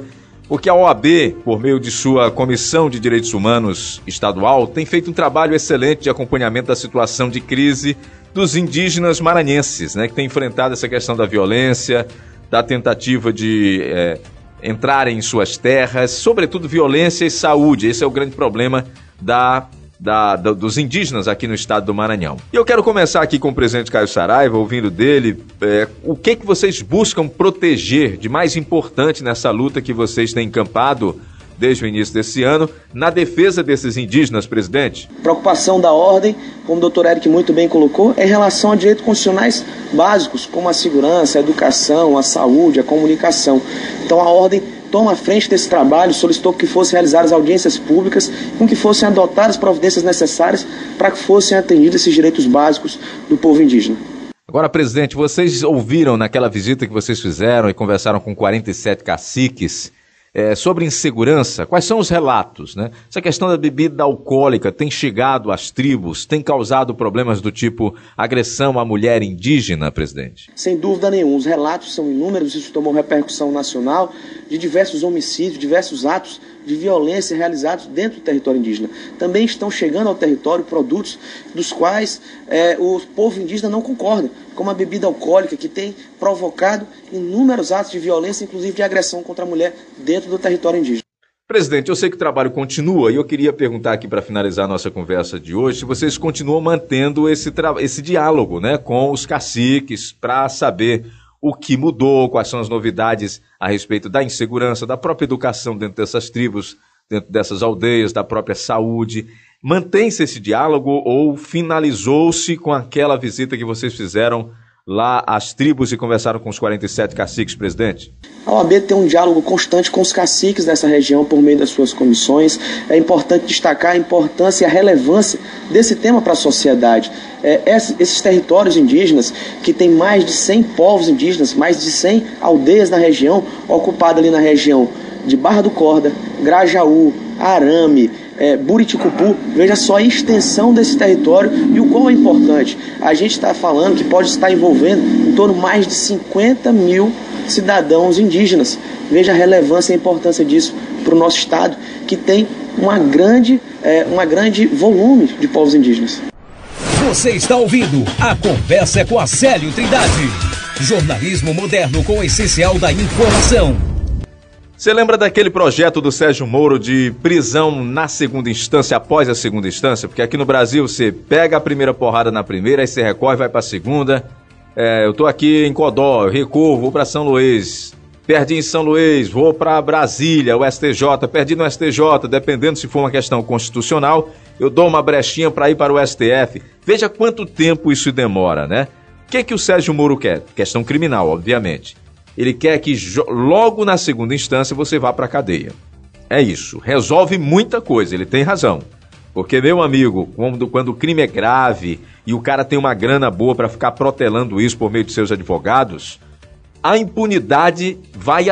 Porque a O A B, por meio de sua Comissão de Direitos Humanos Estadual, tem feito um trabalho excelente de acompanhamento da situação de crise dos indígenas maranhenses, né, que tem enfrentado essa questão da violência, da tentativa de é, entrarem em suas terras, sobretudo violência e saúde. Esse é o grande problema da, da, da, dos indígenas aqui no estado do Maranhão. E eu quero começar aqui com o presidente Caio Saraiva, ouvindo dele, é, o que, que vocês buscam proteger de mais importante nessa luta que vocês têm encampado desde o início desse ano, na defesa desses indígenas, presidente? Preocupação da ordem, como o doutor Eric muito bem colocou, é em relação a direitos constitucionais básicos, como a segurança, a educação, a saúde, a comunicação. Então a ordem toma a frente desse trabalho, solicitou que fossem realizadas audiências públicas, com que fossem adotadas providências necessárias para que fossem atendidos esses direitos básicos do povo indígena. Agora, presidente, vocês ouviram naquela visita que vocês fizeram e conversaram com quarenta e sete caciques, É, sobre insegurança, quais são os relatos, né? Essa questão da bebida alcoólica tem chegado às tribos, tem causado problemas do tipo agressão à mulher indígena, presidente? Sem dúvida nenhuma, os relatos são inúmeros, isso tomou repercussão nacional, de diversos homicídios, diversos atos de violência realizados dentro do território indígena. Também estão chegando ao território produtos dos quais é, o povo indígena não concorda, como a bebida alcoólica, que tem provocado inúmeros atos de violência, inclusive de agressão contra a mulher dentro do território indígena. Presidente, eu sei que o trabalho continua e eu queria perguntar aqui para finalizar a nossa conversa de hoje se vocês continuam mantendo esse, esse diálogo, né, com os caciques para saber o que mudou, quais são as novidades a respeito da insegurança, da própria educação dentro dessas tribos, dentro dessas aldeias, da própria saúde. Mantém-se esse diálogo ou finalizou-se com aquela visita que vocês fizeram lá às tribos e conversaram com os quarenta e sete caciques, presidente? A O A B tem um diálogo constante com os caciques dessa região por meio das suas comissões. É importante destacar a importância e a relevância desse tema para a sociedade. É, esses territórios indígenas, que tem mais de cem povos indígenas, mais de cem aldeias na região, ocupadas ali na região de Barra do Corda, Grajaú, Arame, é, Buriticupu, veja só a extensão desse território e o qual é importante. A gente está falando que pode estar envolvendo em torno de mais de cinquenta mil cidadãos indígenas. Veja a relevância e a importância disso para o nosso estado, que tem uma grande, é, uma grande volume de povos indígenas. Você está ouvindo A Conversa é com a Célio Trindade. Jornalismo moderno com o essencial da informação. Você lembra daquele projeto do Sérgio Moro de prisão na segunda instância, após a segunda instância? Porque aqui no Brasil você pega a primeira porrada na primeira, aí você recorre, vai para a segunda. É, eu tô aqui em Codó, eu recorro, vou para São Luís. Perdi em São Luís, vou para Brasília, o S T J, perdi no S T J, dependendo se for uma questão constitucional, eu dou uma brechinha para ir para o S T F. Veja quanto tempo isso demora, né? O que, que o Sérgio Moro quer? Questão criminal, obviamente. Ele quer que logo na segunda instância você vá para a cadeia. É isso, resolve muita coisa, ele tem razão. Porque, meu amigo, quando, quando o crime é grave e o cara tem uma grana boa para ficar protelando isso por meio de seus advogados, a impunidade vai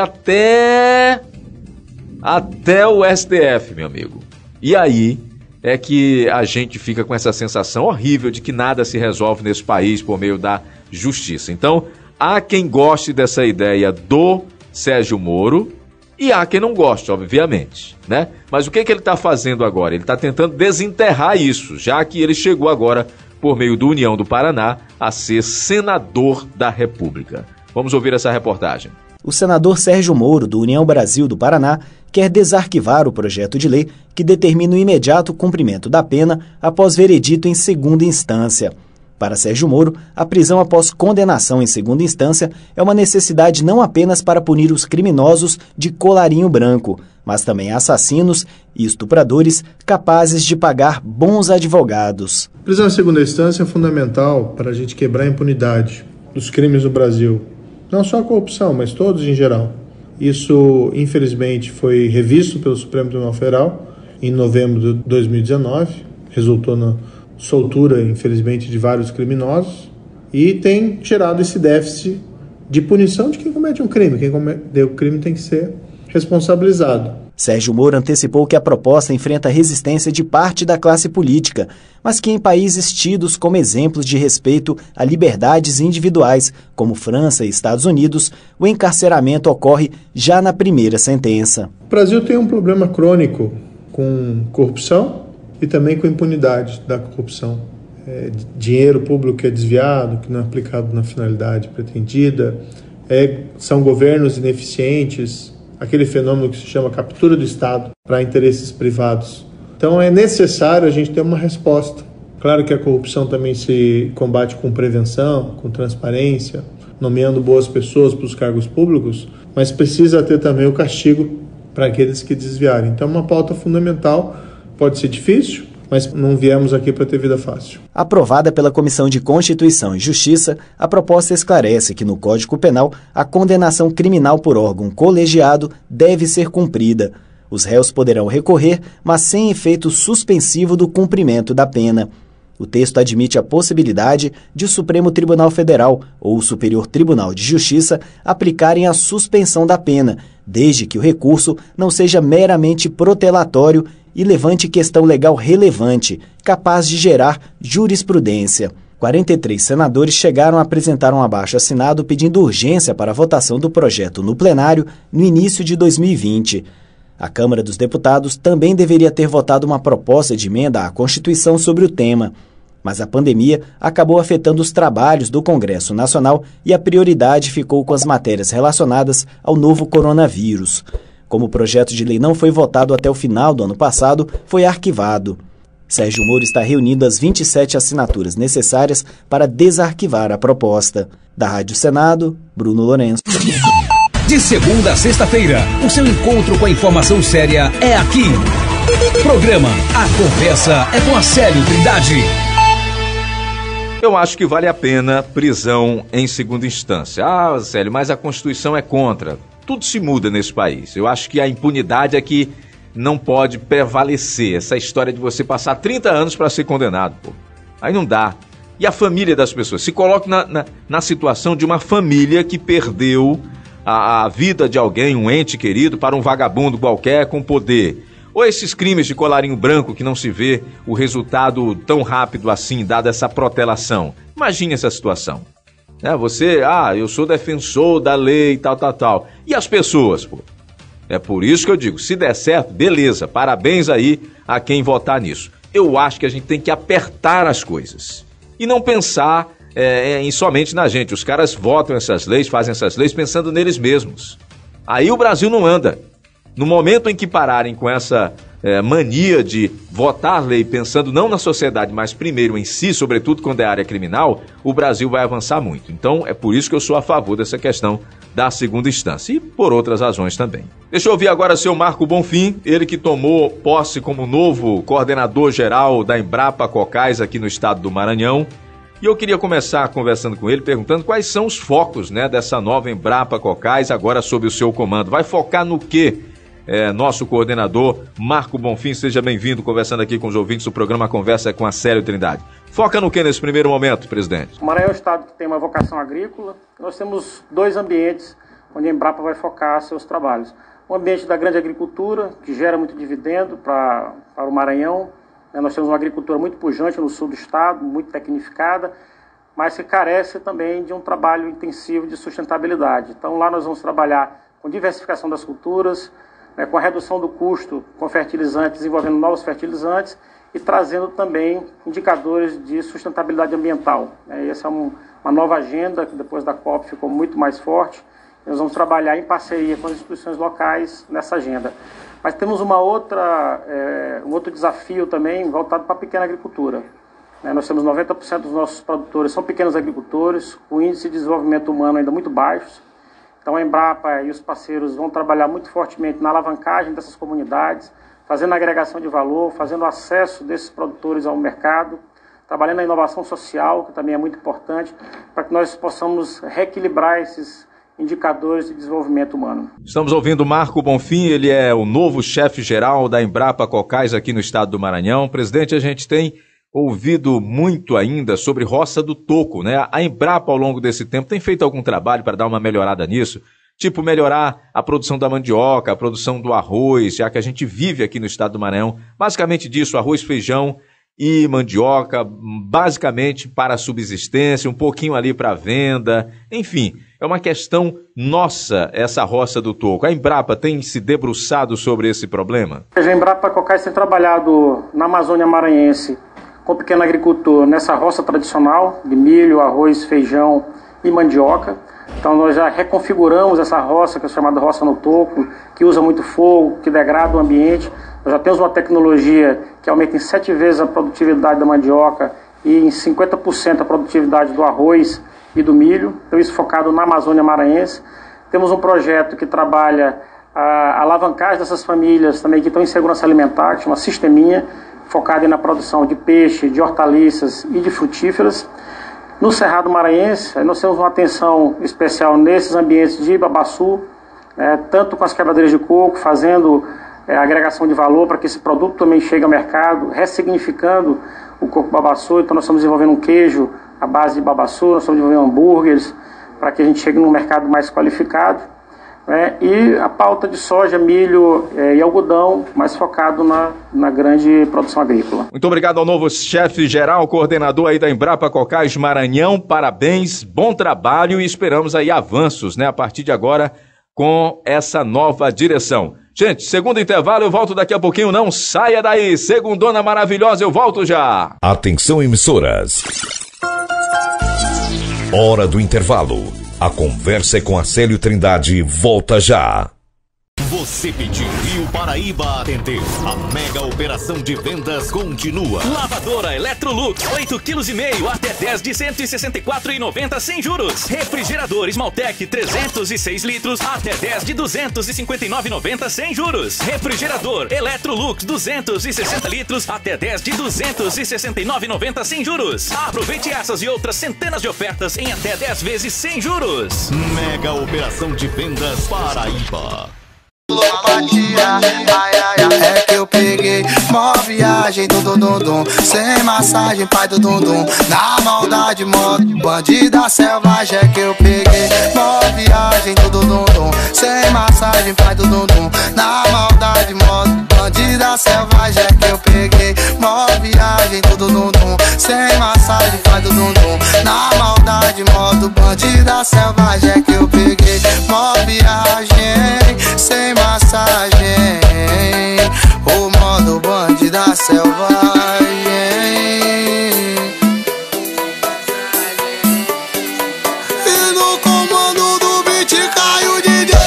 até, até o S T F, meu amigo. E aí é que a gente fica com essa sensação horrível de que nada se resolve nesse país por meio da justiça. Então, há quem goste dessa ideia do Sérgio Moro e há quem não goste, obviamente, né? Mas o que, que ele está fazendo agora? Ele está tentando desenterrar isso, já que ele chegou agora, por meio do União do Paraná, a ser senador da República. Vamos ouvir essa reportagem. O senador Sérgio Moro, do União Brasil do Paraná, quer desarquivar o projeto de lei que determina o imediato cumprimento da pena após veredito em segunda instância. Para Sérgio Moro, a prisão após condenação em segunda instância é uma necessidade não apenas para punir os criminosos de colarinho branco, mas também assassinos e estupradores capazes de pagar bons advogados. Prisão em segunda instância é fundamental para a gente quebrar a impunidade dos crimes no Brasil. Não só a corrupção, mas todos em geral. Isso, infelizmente, foi revisto pelo Supremo Tribunal Federal em novembro de dois mil e dezenove, resultou na soltura, infelizmente, de vários criminosos e tem gerado esse déficit de punição de quem comete um crime. Quem cometeu o crime tem que ser responsabilizado. Sérgio Moro antecipou que a proposta enfrenta resistência de parte da classe política, mas que em países tidos como exemplos de respeito a liberdades individuais, como França e Estados Unidos, o encarceramento ocorre já na primeira sentença. Brasil tem um problema crônico com corrupção e também com impunidade da corrupção. É, dinheiro público que é desviado, que não é aplicado na finalidade pretendida, é, são governos ineficientes, aquele fenômeno que se chama captura do Estado para interesses privados. Então é necessário a gente ter uma resposta. Claro que a corrupção também se combate com prevenção, com transparência, nomeando boas pessoas para os cargos públicos, mas precisa ter também o castigo para aqueles que desviarem. Então é uma pauta fundamental, pode ser difícil, mas não viemos aqui para ter vida fácil. Aprovada pela Comissão de Constituição e Justiça, a proposta esclarece que no Código Penal a condenação criminal por órgão colegiado deve ser cumprida. Os réus poderão recorrer, mas sem efeito suspensivo do cumprimento da pena. O texto admite a possibilidade de o Supremo Tribunal Federal ou o Superior Tribunal de Justiça aplicarem a suspensão da pena, desde que o recurso não seja meramente protelatório e levante questão legal relevante, capaz de gerar jurisprudência. quarenta e três senadores chegaram a apresentar um abaixo-assinado pedindo urgência para a votação do projeto no plenário no início de dois mil e vinte. A Câmara dos Deputados também deveria ter votado uma proposta de emenda à Constituição sobre o tema, mas a pandemia acabou afetando os trabalhos do Congresso Nacional e a prioridade ficou com as matérias relacionadas ao novo coronavírus. Como o projeto de lei não foi votado até o final do ano passado, foi arquivado. Sérgio Moro está reunindo as vinte e sete assinaturas necessárias para desarquivar a proposta. Da Rádio Senado, Bruno Lourenço. De segunda a sexta-feira, o seu encontro com a informação séria é aqui. Programa A Conversa é com a Célio Trindade. Eu acho que vale a pena prisão em segunda instância. Ah, Célio, mas a Constituição é contra. Tudo se muda nesse país. Eu acho que a impunidade é que não pode prevalecer. Essa história de você passar trinta anos para ser condenado, pô. Aí não dá. E a família das pessoas? Se coloque na, na, na situação de uma família que perdeu a, a vida de alguém, um ente querido, para um vagabundo qualquer com poder. Ou esses crimes de colarinho branco que não se vê o resultado tão rápido assim, dada essa protelação. Imagine essa situação. É, você, ah, eu sou defensor da lei, tal, tal, tal. E as pessoas, pô? É por isso que eu digo, se der certo, beleza, parabéns aí a quem votar nisso. Eu acho que a gente tem que apertar as coisas e não pensar é, em somente na gente. Os caras votam essas leis, fazem essas leis pensando neles mesmos. Aí o Brasil não anda. No momento em que pararem com essa é, mania de votar lei pensando não na sociedade, mas primeiro em si, sobretudo quando é área criminal, o Brasil vai avançar muito. Então é por isso que eu sou a favor dessa questão da segunda instância e por outras razões também. Deixa eu ouvir agora o seu Marco Bonfim, ele que tomou posse como novo coordenador-geral da Embrapa Cocais aqui no estado do Maranhão. E eu queria começar conversando com ele, perguntando quais são os focos, né, dessa nova Embrapa Cocais agora sob o seu comando. Vai focar no quê? É, nosso coordenador Marco Bonfim, seja bem-vindo, conversando aqui com os ouvintes do programa Conversa com a Célio Trindade. Foca no que nesse primeiro momento, presidente? O Maranhão é um estado que tem uma vocação agrícola. Nós temos dois ambientes onde a Embrapa vai focar seus trabalhos. O ambiente da grande agricultura, que gera muito dividendo para, para o Maranhão. Nós temos uma agricultura muito pujante no sul do estado, muito tecnificada, mas que carece também de um trabalho intensivo de sustentabilidade. Então lá nós vamos trabalhar com diversificação das culturas, né, com a redução do custo com fertilizantes, desenvolvendo novos fertilizantes e trazendo também indicadores de sustentabilidade ambiental. Essa é um, uma nova agenda que depois da COP ficou muito mais forte. Nós vamos trabalhar em parceria com as instituições locais nessa agenda. Mas temos uma outra, é, um outro desafio também voltado para a pequena agricultura. É, nós temos noventa por cento dos nossos produtores são pequenos agricultores, com índice de desenvolvimento humano ainda muito baixos. Então a Embrapa e os parceiros vão trabalhar muito fortemente na alavancagem dessas comunidades, fazendo agregação de valor, fazendo acesso desses produtores ao mercado, trabalhando na inovação social, que também é muito importante, para que nós possamos reequilibrar esses indicadores de desenvolvimento humano. Estamos ouvindo Marco Bonfim, ele é o novo chefe-geral da Embrapa Cocais aqui no estado do Maranhão. Presidente, a gente tem ouvido muito ainda sobre roça do toco, né? A Embrapa, ao longo desse tempo, tem feito algum trabalho para dar uma melhorada nisso? Tipo, melhorar a produção da mandioca, a produção do arroz, já que a gente vive aqui no estado do Maranhão, basicamente disso, arroz, feijão e mandioca, basicamente para a subsistência, um pouquinho ali para venda, enfim. é uma questão nossa, essa roça do toco. A Embrapa tem se debruçado sobre esse problema? A Embrapa Cocais tem trabalhado na Amazônia Maranhense com o pequeno agricultor nessa roça tradicional de milho, arroz, feijão e mandioca. Então nós já reconfiguramos essa roça, que é chamada roça no toco, que usa muito fogo, que degrada o ambiente. Nós já temos uma tecnologia que aumenta em sete vezes a produtividade da mandioca e em cinquenta por cento a produtividade do arroz e do milho. Então isso focado na Amazônia Maranhense. Temos um projeto que trabalha a alavancagem dessas famílias também que estão em segurança alimentar, que chama Sisteminha, focado na produção de peixe, de hortaliças e de frutíferas. No Cerrado Maranhense, nós temos uma atenção especial nesses ambientes de babaçu, é, tanto com as quebradeiras de coco, fazendo é, agregação de valor para que esse produto também chegue ao mercado, ressignificando o coco babaçu. Então nós estamos desenvolvendo um queijo à base de babaçu, nós estamos desenvolvendo hambúrgueres para que a gente chegue num mercado mais qualificado. É, e a pauta de soja, milho é, e algodão, mais focado na, na grande produção agrícola. Muito obrigado ao novo chefe geral, coordenador aí da Embrapa Cocais Maranhão. Parabéns, bom trabalho e esperamos aí avanços, né, a partir de agora com essa nova direção. Gente, segundo intervalo, eu volto daqui a pouquinho, não saia daí. Segundona maravilhosa, eu volto já. Atenção, emissoras. Hora do intervalo. A conversa é com a Célio Trindade volta já. Você pediu e o Paraíba atendeu. A mega operação de vendas continua. Lavadora Electrolux, oito quilos e meio até dez de cento e sessenta e quatro reais e noventa sem juros. Refrigerador Smaltec trezentos e seis litros até dez de duzentos e cinquenta e nove reais e noventa sem juros. Refrigerador Electrolux duzentos e sessenta litros até dez de duzentos e sessenta e nove reais e noventa sem juros. Aproveite essas e outras centenas de ofertas em até dez vezes sem juros. Mega operação de vendas Paraíba. Ai, ai, ai, é que eu peguei mó viagem, dum, dum, dum, dum. Sem massagem, pai do dum, dum. Na maldade, modo bandida selvagem. É que eu peguei mó viagem, dum, dum, dum, dum. Sem massagem, pai do dum, dum. Na maldade, modo bandida selvagem. É que eu peguei mó viagem, dum, dum, dum, dum. Sem massagem, pai do dum, dum. Na maldade, modo bandida selvagem. É que eu peguei mó viagem, sem massagem, o modo bandida selvagem. E no comando do beat cai o D J.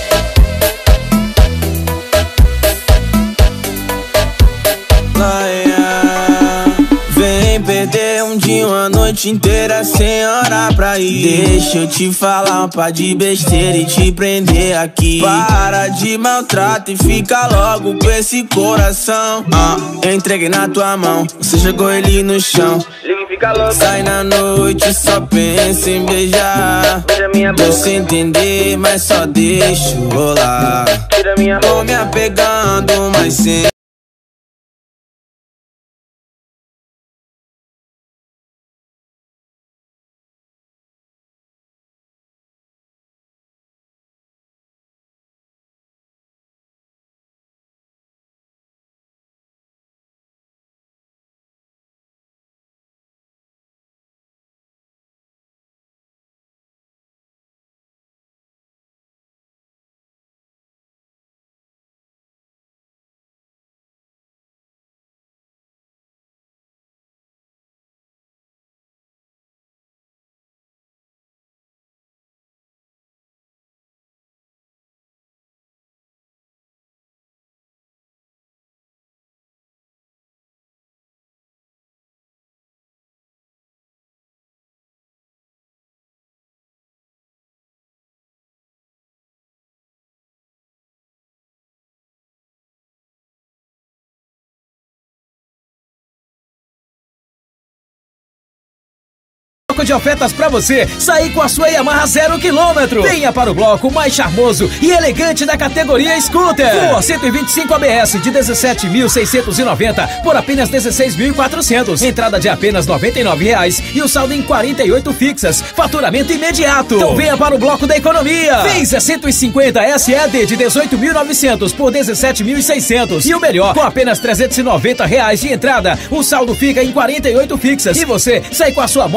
Vem perder um dia, uma noite inteira sem hora pra ir. Deixa eu te falar um par de besteira e te prender aqui. Para de maltrato e fica logo com esse coração. Ah, eu entreguei na tua mão, você jogou ele no chão. Sai na noite, só pensa em beijar. Deu sem entender, mas só deixo rolar. Tô me apegando, mas sem. De ofertas pra você sair com a sua Yamaha zero quilômetro. Venha para o bloco mais charmoso e elegante da categoria Scooter. Por cento e vinte e cinco A B S de dezessete mil seiscentos e noventa por apenas dezesseis mil e quatrocentos. Entrada de apenas noventa e nove reais e o saldo em quarenta e oito fixas. Faturamento imediato. Então venha para o bloco da economia. Venza cento e cinquenta S E D de dezoito mil e novecentos por dezessete mil e seiscentos. E o melhor, com apenas trezentos e noventa reais de entrada, o saldo fica em quarenta e oito fixas. E você sai com a sua moto Yamaha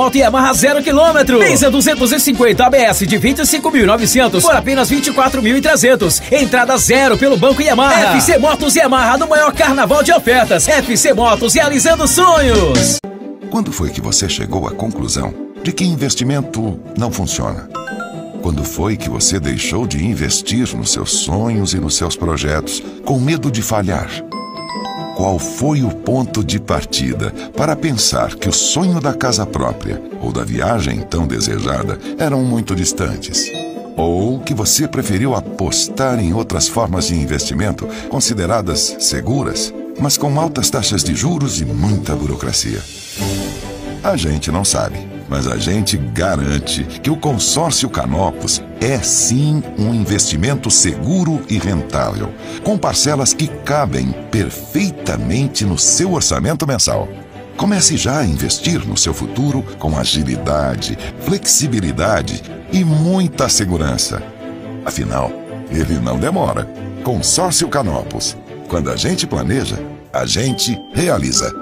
Yamaha zero quilômetro. Venza duzentos e cinquenta A B S de vinte e cinco mil e novecentos por apenas vinte e quatro mil e trezentos. Entrada zero pelo Banco Yamaha. F C Motos Yamaha no maior carnaval de ofertas. F C Motos, realizando sonhos. Quando foi que você chegou à conclusão de que investimento não funciona? Quando foi que você deixou de investir nos seus sonhos e nos seus projetos com medo de falhar? Qual foi o ponto de partida para pensar que o sonho da casa própria ou da viagem tão desejada eram muito distantes? Ou que você preferiu apostar em outras formas de investimento consideradas seguras, mas com altas taxas de juros e muita burocracia? A gente não sabe, mas a gente garante que o Consórcio Canopus é sim um investimento seguro e rentável, com parcelas que cabem perfeitamente no seu orçamento mensal. Comece já a investir no seu futuro com agilidade, flexibilidade e muita segurança. Afinal, ele não demora. Consórcio Canopus. Quando a gente planeja, a gente realiza.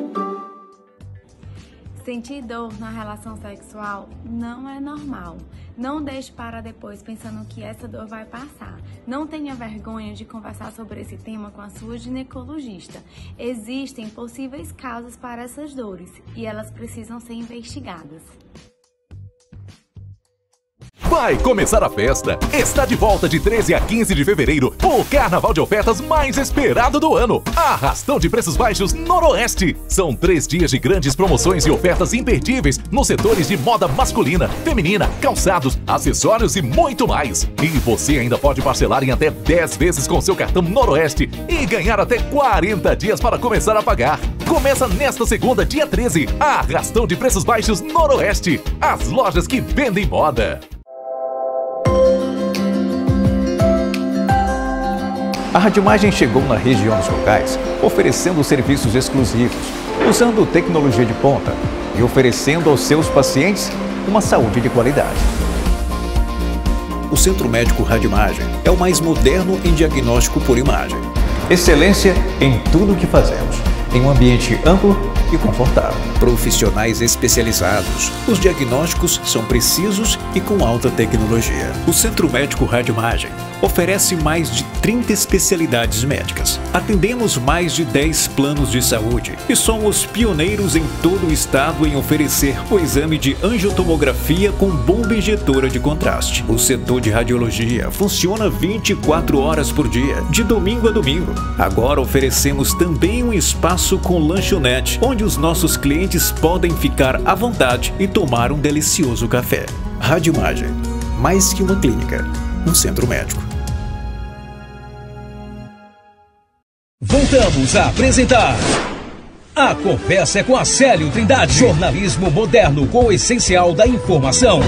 Sentir dor na relação sexual não é normal. Não deixe para depois pensando que essa dor vai passar. Não tenha vergonha de conversar sobre esse tema com a sua ginecologista. Existem possíveis causas para essas dores e elas precisam ser investigadas. Vai começar a festa! Está de volta de treze a quinze de fevereiro o carnaval de ofertas mais esperado do ano. Arrastão de preços baixos Noroeste. São três dias de grandes promoções e ofertas imperdíveis nos setores de moda masculina, feminina, calçados, acessórios e muito mais. E você ainda pode parcelar em até dez vezes com seu cartão Noroeste e ganhar até quarenta dias para começar a pagar. Começa nesta segunda, dia treze. Arrastão de preços baixos Noroeste. As lojas que vendem moda. A Radimagem chegou na região dos locais, oferecendo serviços exclusivos, usando tecnologia de ponta e oferecendo aos seus pacientes uma saúde de qualidade. O Centro Médico Radimagem é o mais moderno em diagnóstico por imagem. Excelência em tudo o que fazemos, em um ambiente amplo e confortável. Profissionais especializados. Os diagnósticos são precisos e com alta tecnologia. O Centro Médico Radimagem oferece mais de trinta especialidades médicas. Atendemos mais de dez planos de saúde e somos pioneiros em todo o estado em oferecer o exame de angiotomografia com bomba injetora de contraste. O setor de radiologia funciona vinte e quatro horas por dia, de domingo a domingo. Agora oferecemos também um espaço com lanchonete, onde os nossos clientes podem ficar à vontade e tomar um delicioso café. Radimagem, mais que uma clínica, um centro médico. Voltamos a apresentar A Conversa é com a Célio Trindade. Jornalismo moderno com o essencial da informação.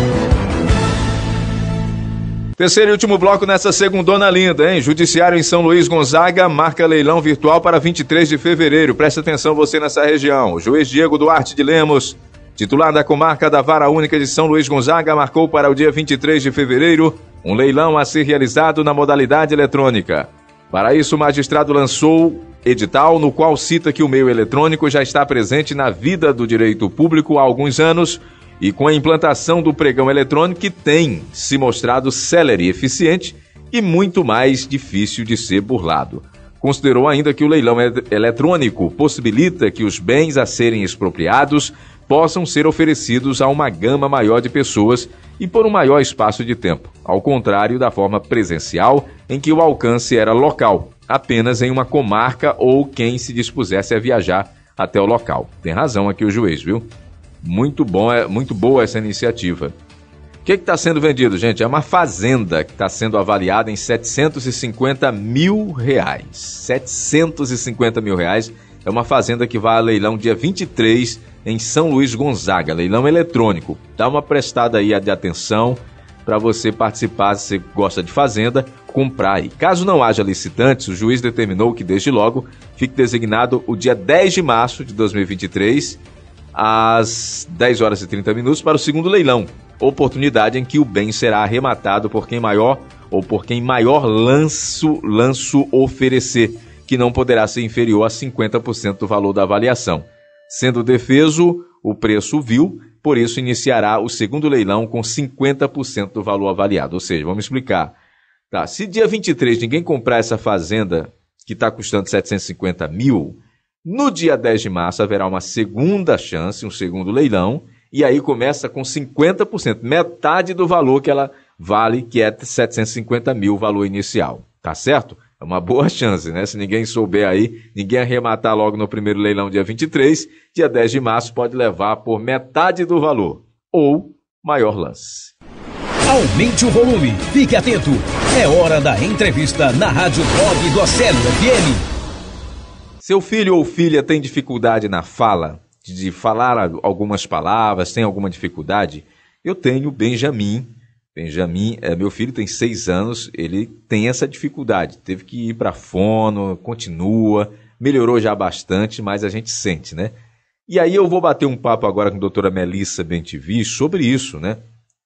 Terceiro e último bloco nessa segundona linda, hein? Judiciário em São Luís Gonzaga marca leilão virtual para vinte e três de fevereiro. Presta atenção você nessa região. O juiz Diego Duarte de Lemos, titular da comarca da Vara Única de São Luís Gonzaga, marcou para o dia vinte e três de fevereiro um leilão a ser realizado na modalidade eletrônica. Para isso, o magistrado lançou edital no qual cita que o meio eletrônico já está presente na vida do direito público há alguns anos e com a implantação do pregão eletrônico que tem se mostrado célere, eficiente e muito mais difícil de ser burlado. Considerou ainda que o leilão eletrônico possibilita que os bens a serem expropriados possam ser oferecidos a uma gama maior de pessoas e por um maior espaço de tempo, ao contrário da forma presencial, em que o alcance era local, apenas em uma comarca ou quem se dispusesse a viajar até o local. Tem razão aqui o juiz, viu? Muito bom, é muito boa essa iniciativa. O que está sendo vendido, gente? É uma fazenda que está sendo avaliada em setecentos e cinquenta mil reais. setecentos e cinquenta mil reais. É uma fazenda que vai a leilão dia vinte e três em São Luís Gonzaga, leilão eletrônico. Dá uma prestada aí de atenção para você participar, se você gosta de fazenda, comprar aí. Caso não haja licitantes, o juiz determinou que desde logo fique designado o dia dez de março de dois mil e vinte e três, às dez horas e trinta minutos, para o segundo leilão, oportunidade em que o bem será arrematado por quem maior ou por quem maior lanço, lanço oferecer, que não poderá ser inferior a cinquenta por cento do valor da avaliação. Sendo defeso o preço vil por isso iniciará o segundo leilão com cinquenta por cento do valor avaliado. Ou seja, vamos explicar. Tá, se dia vinte e três ninguém comprar essa fazenda que está custando setecentos e cinquenta mil, no dia dez de março haverá uma segunda chance, um segundo leilão, e aí começa com cinquenta por cento, metade do valor que ela vale, que é setecentos e cinquenta mil o valor inicial. Tá certo? É uma boa chance, né? Se ninguém souber aí, ninguém arrematar logo no primeiro leilão dia vinte e três, dia dez de março pode levar por metade do valor, ou maior lance. Aumente o volume, fique atento. É hora da entrevista na Rádio Blog do Acélio F M. Seu filho ou filha tem dificuldade na fala, de falar algumas palavras, tem alguma dificuldade? Eu tenho Benjamin. Benjamin, é, meu filho tem seis anos, ele tem essa dificuldade. Teve que ir para fono, continua, melhorou já bastante, mas a gente sente, né? E aí eu vou bater um papo agora com a doutora Melissa Bentivi sobre isso, né?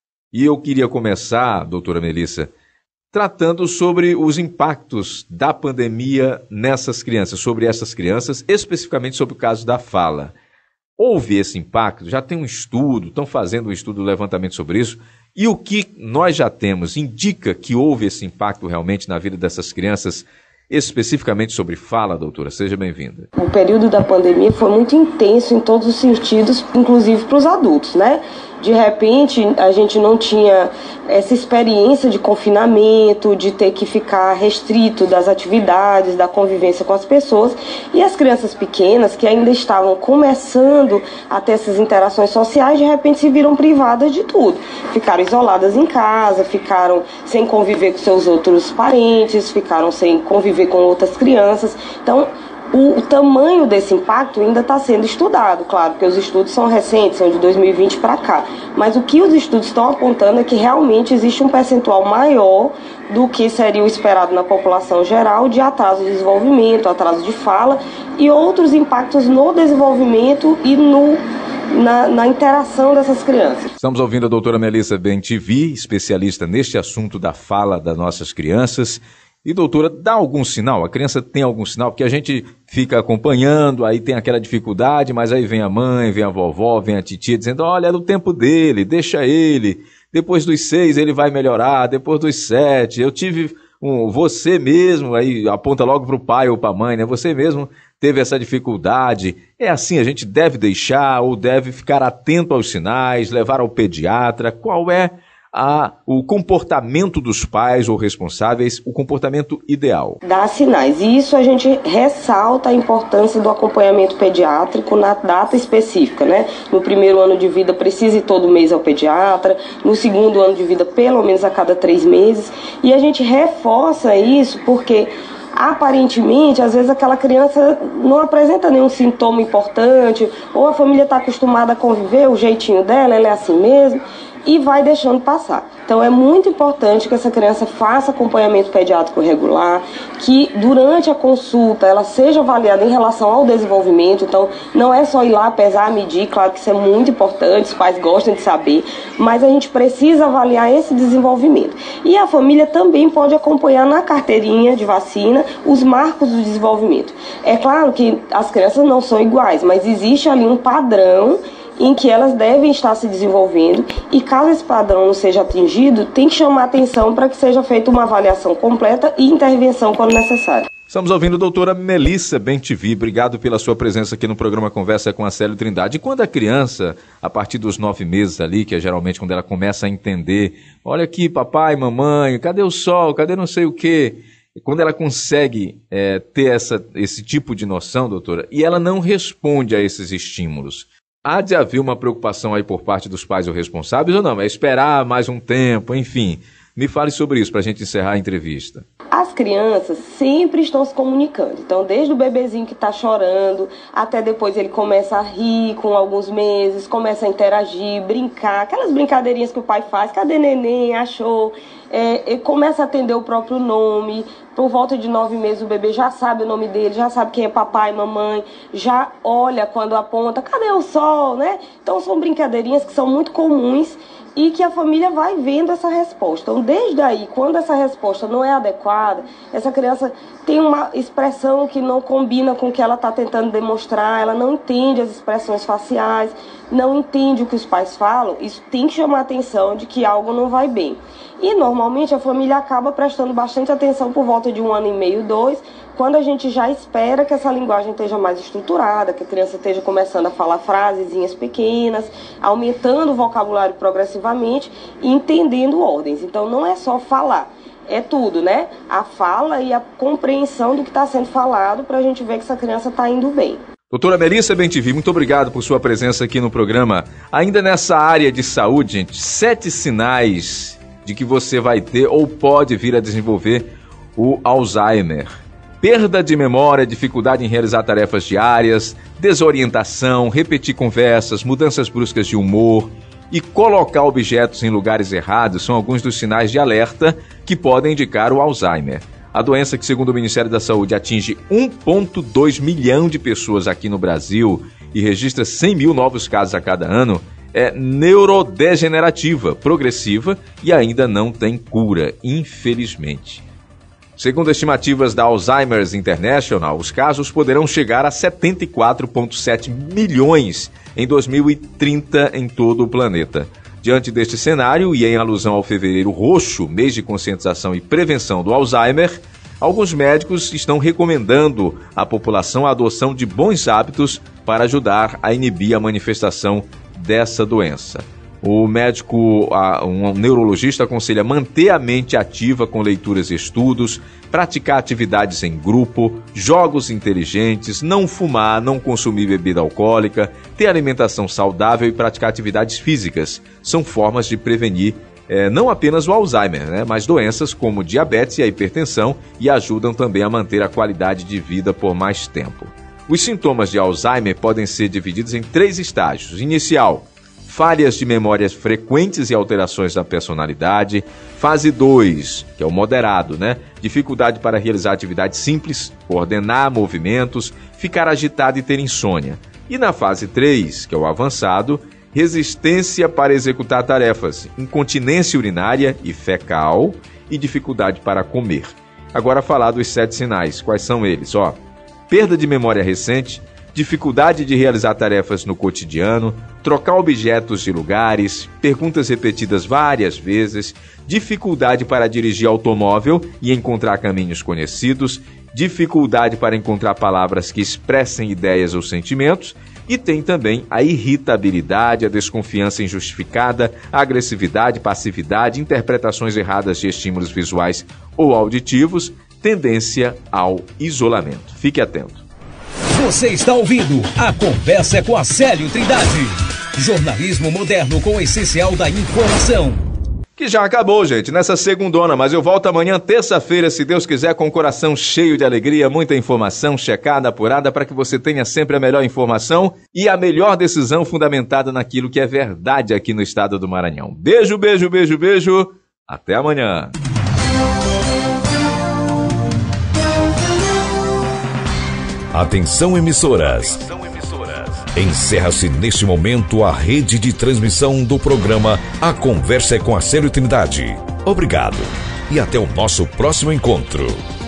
E eu queria começar, doutora Melissa, tratando sobre os impactos da pandemia nessas crianças, sobre essas crianças, especificamente sobre o caso da fala. Houve esse impacto? Já tem um estudo, estão fazendo um estudo, um levantamento sobre isso, e o que nós já temos indica que houve esse impacto realmente na vida dessas crianças, especificamente sobre fala, doutora? Seja bem-vinda. O período da pandemia foi muito intenso em todos os sentidos, inclusive para os adultos, né? De repente, a gente não tinha essa experiência de confinamento, de ter que ficar restrito das atividades, da convivência com as pessoas. E as crianças pequenas, que ainda estavam começando a ter essas interações sociais, de repente se viram privadas de tudo. Ficaram isoladas em casa, ficaram sem conviver com seus outros parentes, ficaram sem conviver com outras crianças. Então, o tamanho desse impacto ainda está sendo estudado, claro, porque os estudos são recentes, são de dois mil e vinte para cá. Mas o que os estudos estão apontando é que realmente existe um percentual maior do que seria o esperado na população geral de atraso de desenvolvimento, atraso de fala e outros impactos no desenvolvimento e no, na, na interação dessas crianças. Estamos ouvindo a doutora Melissa Bentivi, especialista neste assunto da fala das nossas crianças. E, doutora, dá algum sinal? A criança tem algum sinal? Porque a gente fica acompanhando, aí tem aquela dificuldade, mas aí vem a mãe, vem a vovó, vem a titia dizendo, olha, é do tempo dele, deixa ele. Depois dos seis ele vai melhorar, depois dos sete. Eu tive um, você mesmo, aí aponta logo para o pai ou para a mãe, né? Você mesmo teve essa dificuldade. É assim, a gente deve deixar ou deve ficar atento aos sinais, levar ao pediatra? Qual é A, o comportamento dos pais ou responsáveis, o comportamento ideal? Dá sinais, e isso a gente ressalta a importância do acompanhamento pediátrico na data específica, né? No primeiro ano de vida precisa ir todo mês ao pediatra, no segundo ano de vida pelo menos a cada três meses, e a gente reforça isso porque aparentemente, às vezes aquela criança não apresenta nenhum sintoma importante, ou a família está acostumada a conviver, o jeitinho dela, ela é assim mesmo, e vai deixando passar. Então é muito importante que essa criança faça acompanhamento pediátrico regular, que durante a consulta ela seja avaliada em relação ao desenvolvimento. Então não é só ir lá pesar, medir, claro que isso é muito importante, os pais gostam de saber, mas a gente precisa avaliar esse desenvolvimento. E a família também pode acompanhar na carteirinha de vacina os marcos do desenvolvimento. É claro que as crianças não são iguais, mas existe ali um padrão em que elas devem estar se desenvolvendo, e caso esse padrão não seja atingido, tem que chamar atenção para que seja feita uma avaliação completa e intervenção quando necessário. Estamos ouvindo a doutora Melissa Bentivi. Obrigado pela sua presença aqui no programa Conversa com Acélio Trindade. E quando a criança, a partir dos nove meses ali, que é geralmente quando ela começa a entender, olha aqui papai, mamãe, cadê o sol, cadê não sei o quê? Quando ela consegue é, ter essa, esse tipo de noção, doutora, e ela não responde a esses estímulos, há de haver uma preocupação aí por parte dos pais ou responsáveis ou não? É esperar mais um tempo, enfim. Me fale sobre isso para a gente encerrar a entrevista. As crianças sempre estão se comunicando. Então, desde o bebezinho que está chorando, até depois ele começa a rir com alguns meses, começa a interagir, brincar, aquelas brincadeirinhas que o pai faz, cadê neném, achou, é, ele começa a atender o próprio nome. Por volta de nove meses o bebê já sabe o nome dele, já sabe quem é papai e mamãe, já olha quando aponta, cadê o sol, né? Então são brincadeirinhas que são muito comuns e que a família vai vendo essa resposta. Então, desde aí, quando essa resposta não é adequada, essa criança tem uma expressão que não combina com o que ela está tentando demonstrar, ela não entende as expressões faciais, não entende o que os pais falam, isso tem que chamar a atenção de que algo não vai bem. E normalmente a família acaba prestando bastante atenção por volta de um ano e meio, dois, quando a gente já espera que essa linguagem esteja mais estruturada, que a criança esteja começando a falar frasezinhas pequenas, aumentando o vocabulário progressivamente e entendendo ordens. Então não é só falar, é tudo, né? A fala e a compreensão do que está sendo falado para a gente ver que essa criança está indo bem. Doutora Melissa Bentivi, muito obrigado por sua presença aqui no programa. Ainda nessa área de saúde, gente, sete sinais de que você vai ter ou pode vir a desenvolver o Alzheimer. Perda de memória, dificuldade em realizar tarefas diárias, desorientação, repetir conversas, mudanças bruscas de humor e colocar objetos em lugares errados são alguns dos sinais de alerta que podem indicar o Alzheimer. A doença, que segundo o Ministério da Saúde atinge um vírgula dois milhão de pessoas aqui no Brasil e registra cem mil novos casos a cada ano, é neurodegenerativa, progressiva e ainda não tem cura, infelizmente. Segundo estimativas da Alzheimer's International, os casos poderão chegar a setenta e quatro vírgula sete milhões em dois mil e trinta em todo o planeta. Diante deste cenário, e em alusão ao Fevereiro Roxo, mês de conscientização e prevenção do Alzheimer, alguns médicos estão recomendando à população a adoção de bons hábitos para ajudar a inibir a manifestação dessa doença. O médico, um neurologista, aconselha manter a mente ativa com leituras e estudos, praticar atividades em grupo, jogos inteligentes, não fumar, não consumir bebida alcoólica, ter alimentação saudável e praticar atividades físicas. São formas de prevenir é, não apenas o Alzheimer, né, mas doenças como diabetes e a hipertensão, e ajudam também a manter a qualidade de vida por mais tempo. Os sintomas de Alzheimer podem ser divididos em três estágios. Inicial: falhas de memórias frequentes e alterações da personalidade. Fase dois, que é o moderado, né? Dificuldade para realizar atividades simples, coordenar movimentos, ficar agitado e ter insônia. E na fase três, que é o avançado, resistência para executar tarefas, incontinência urinária e fecal e dificuldade para comer. Agora falar dos sete sinais. Quais são eles? Ó, perda de memória recente, dificuldade de realizar tarefas no cotidiano, trocar objetos de lugares, perguntas repetidas várias vezes, dificuldade para dirigir automóvel e encontrar caminhos conhecidos, dificuldade para encontrar palavras que expressem ideias ou sentimentos, e tem também a irritabilidade, a desconfiança injustificada, a agressividade, passividade, interpretações erradas de estímulos visuais ou auditivos, tendência ao isolamento. Fique atento. Você está ouvindo A Conversa é com a Célio Trindade. Jornalismo moderno com o essencial da informação. Que já acabou, gente, nessa segundona, mas eu volto amanhã, terça-feira, se Deus quiser, com o coração cheio de alegria, muita informação checada, apurada, para que você tenha sempre a melhor informação e a melhor decisão fundamentada naquilo que é verdade aqui no estado do Maranhão. Beijo, beijo, beijo, beijo. Até amanhã. Atenção, emissoras. Atenção, emissoras. Encerra-se neste momento a rede de transmissão do programa A Conversa é com a Célio Trindade. Obrigado e até o nosso próximo encontro.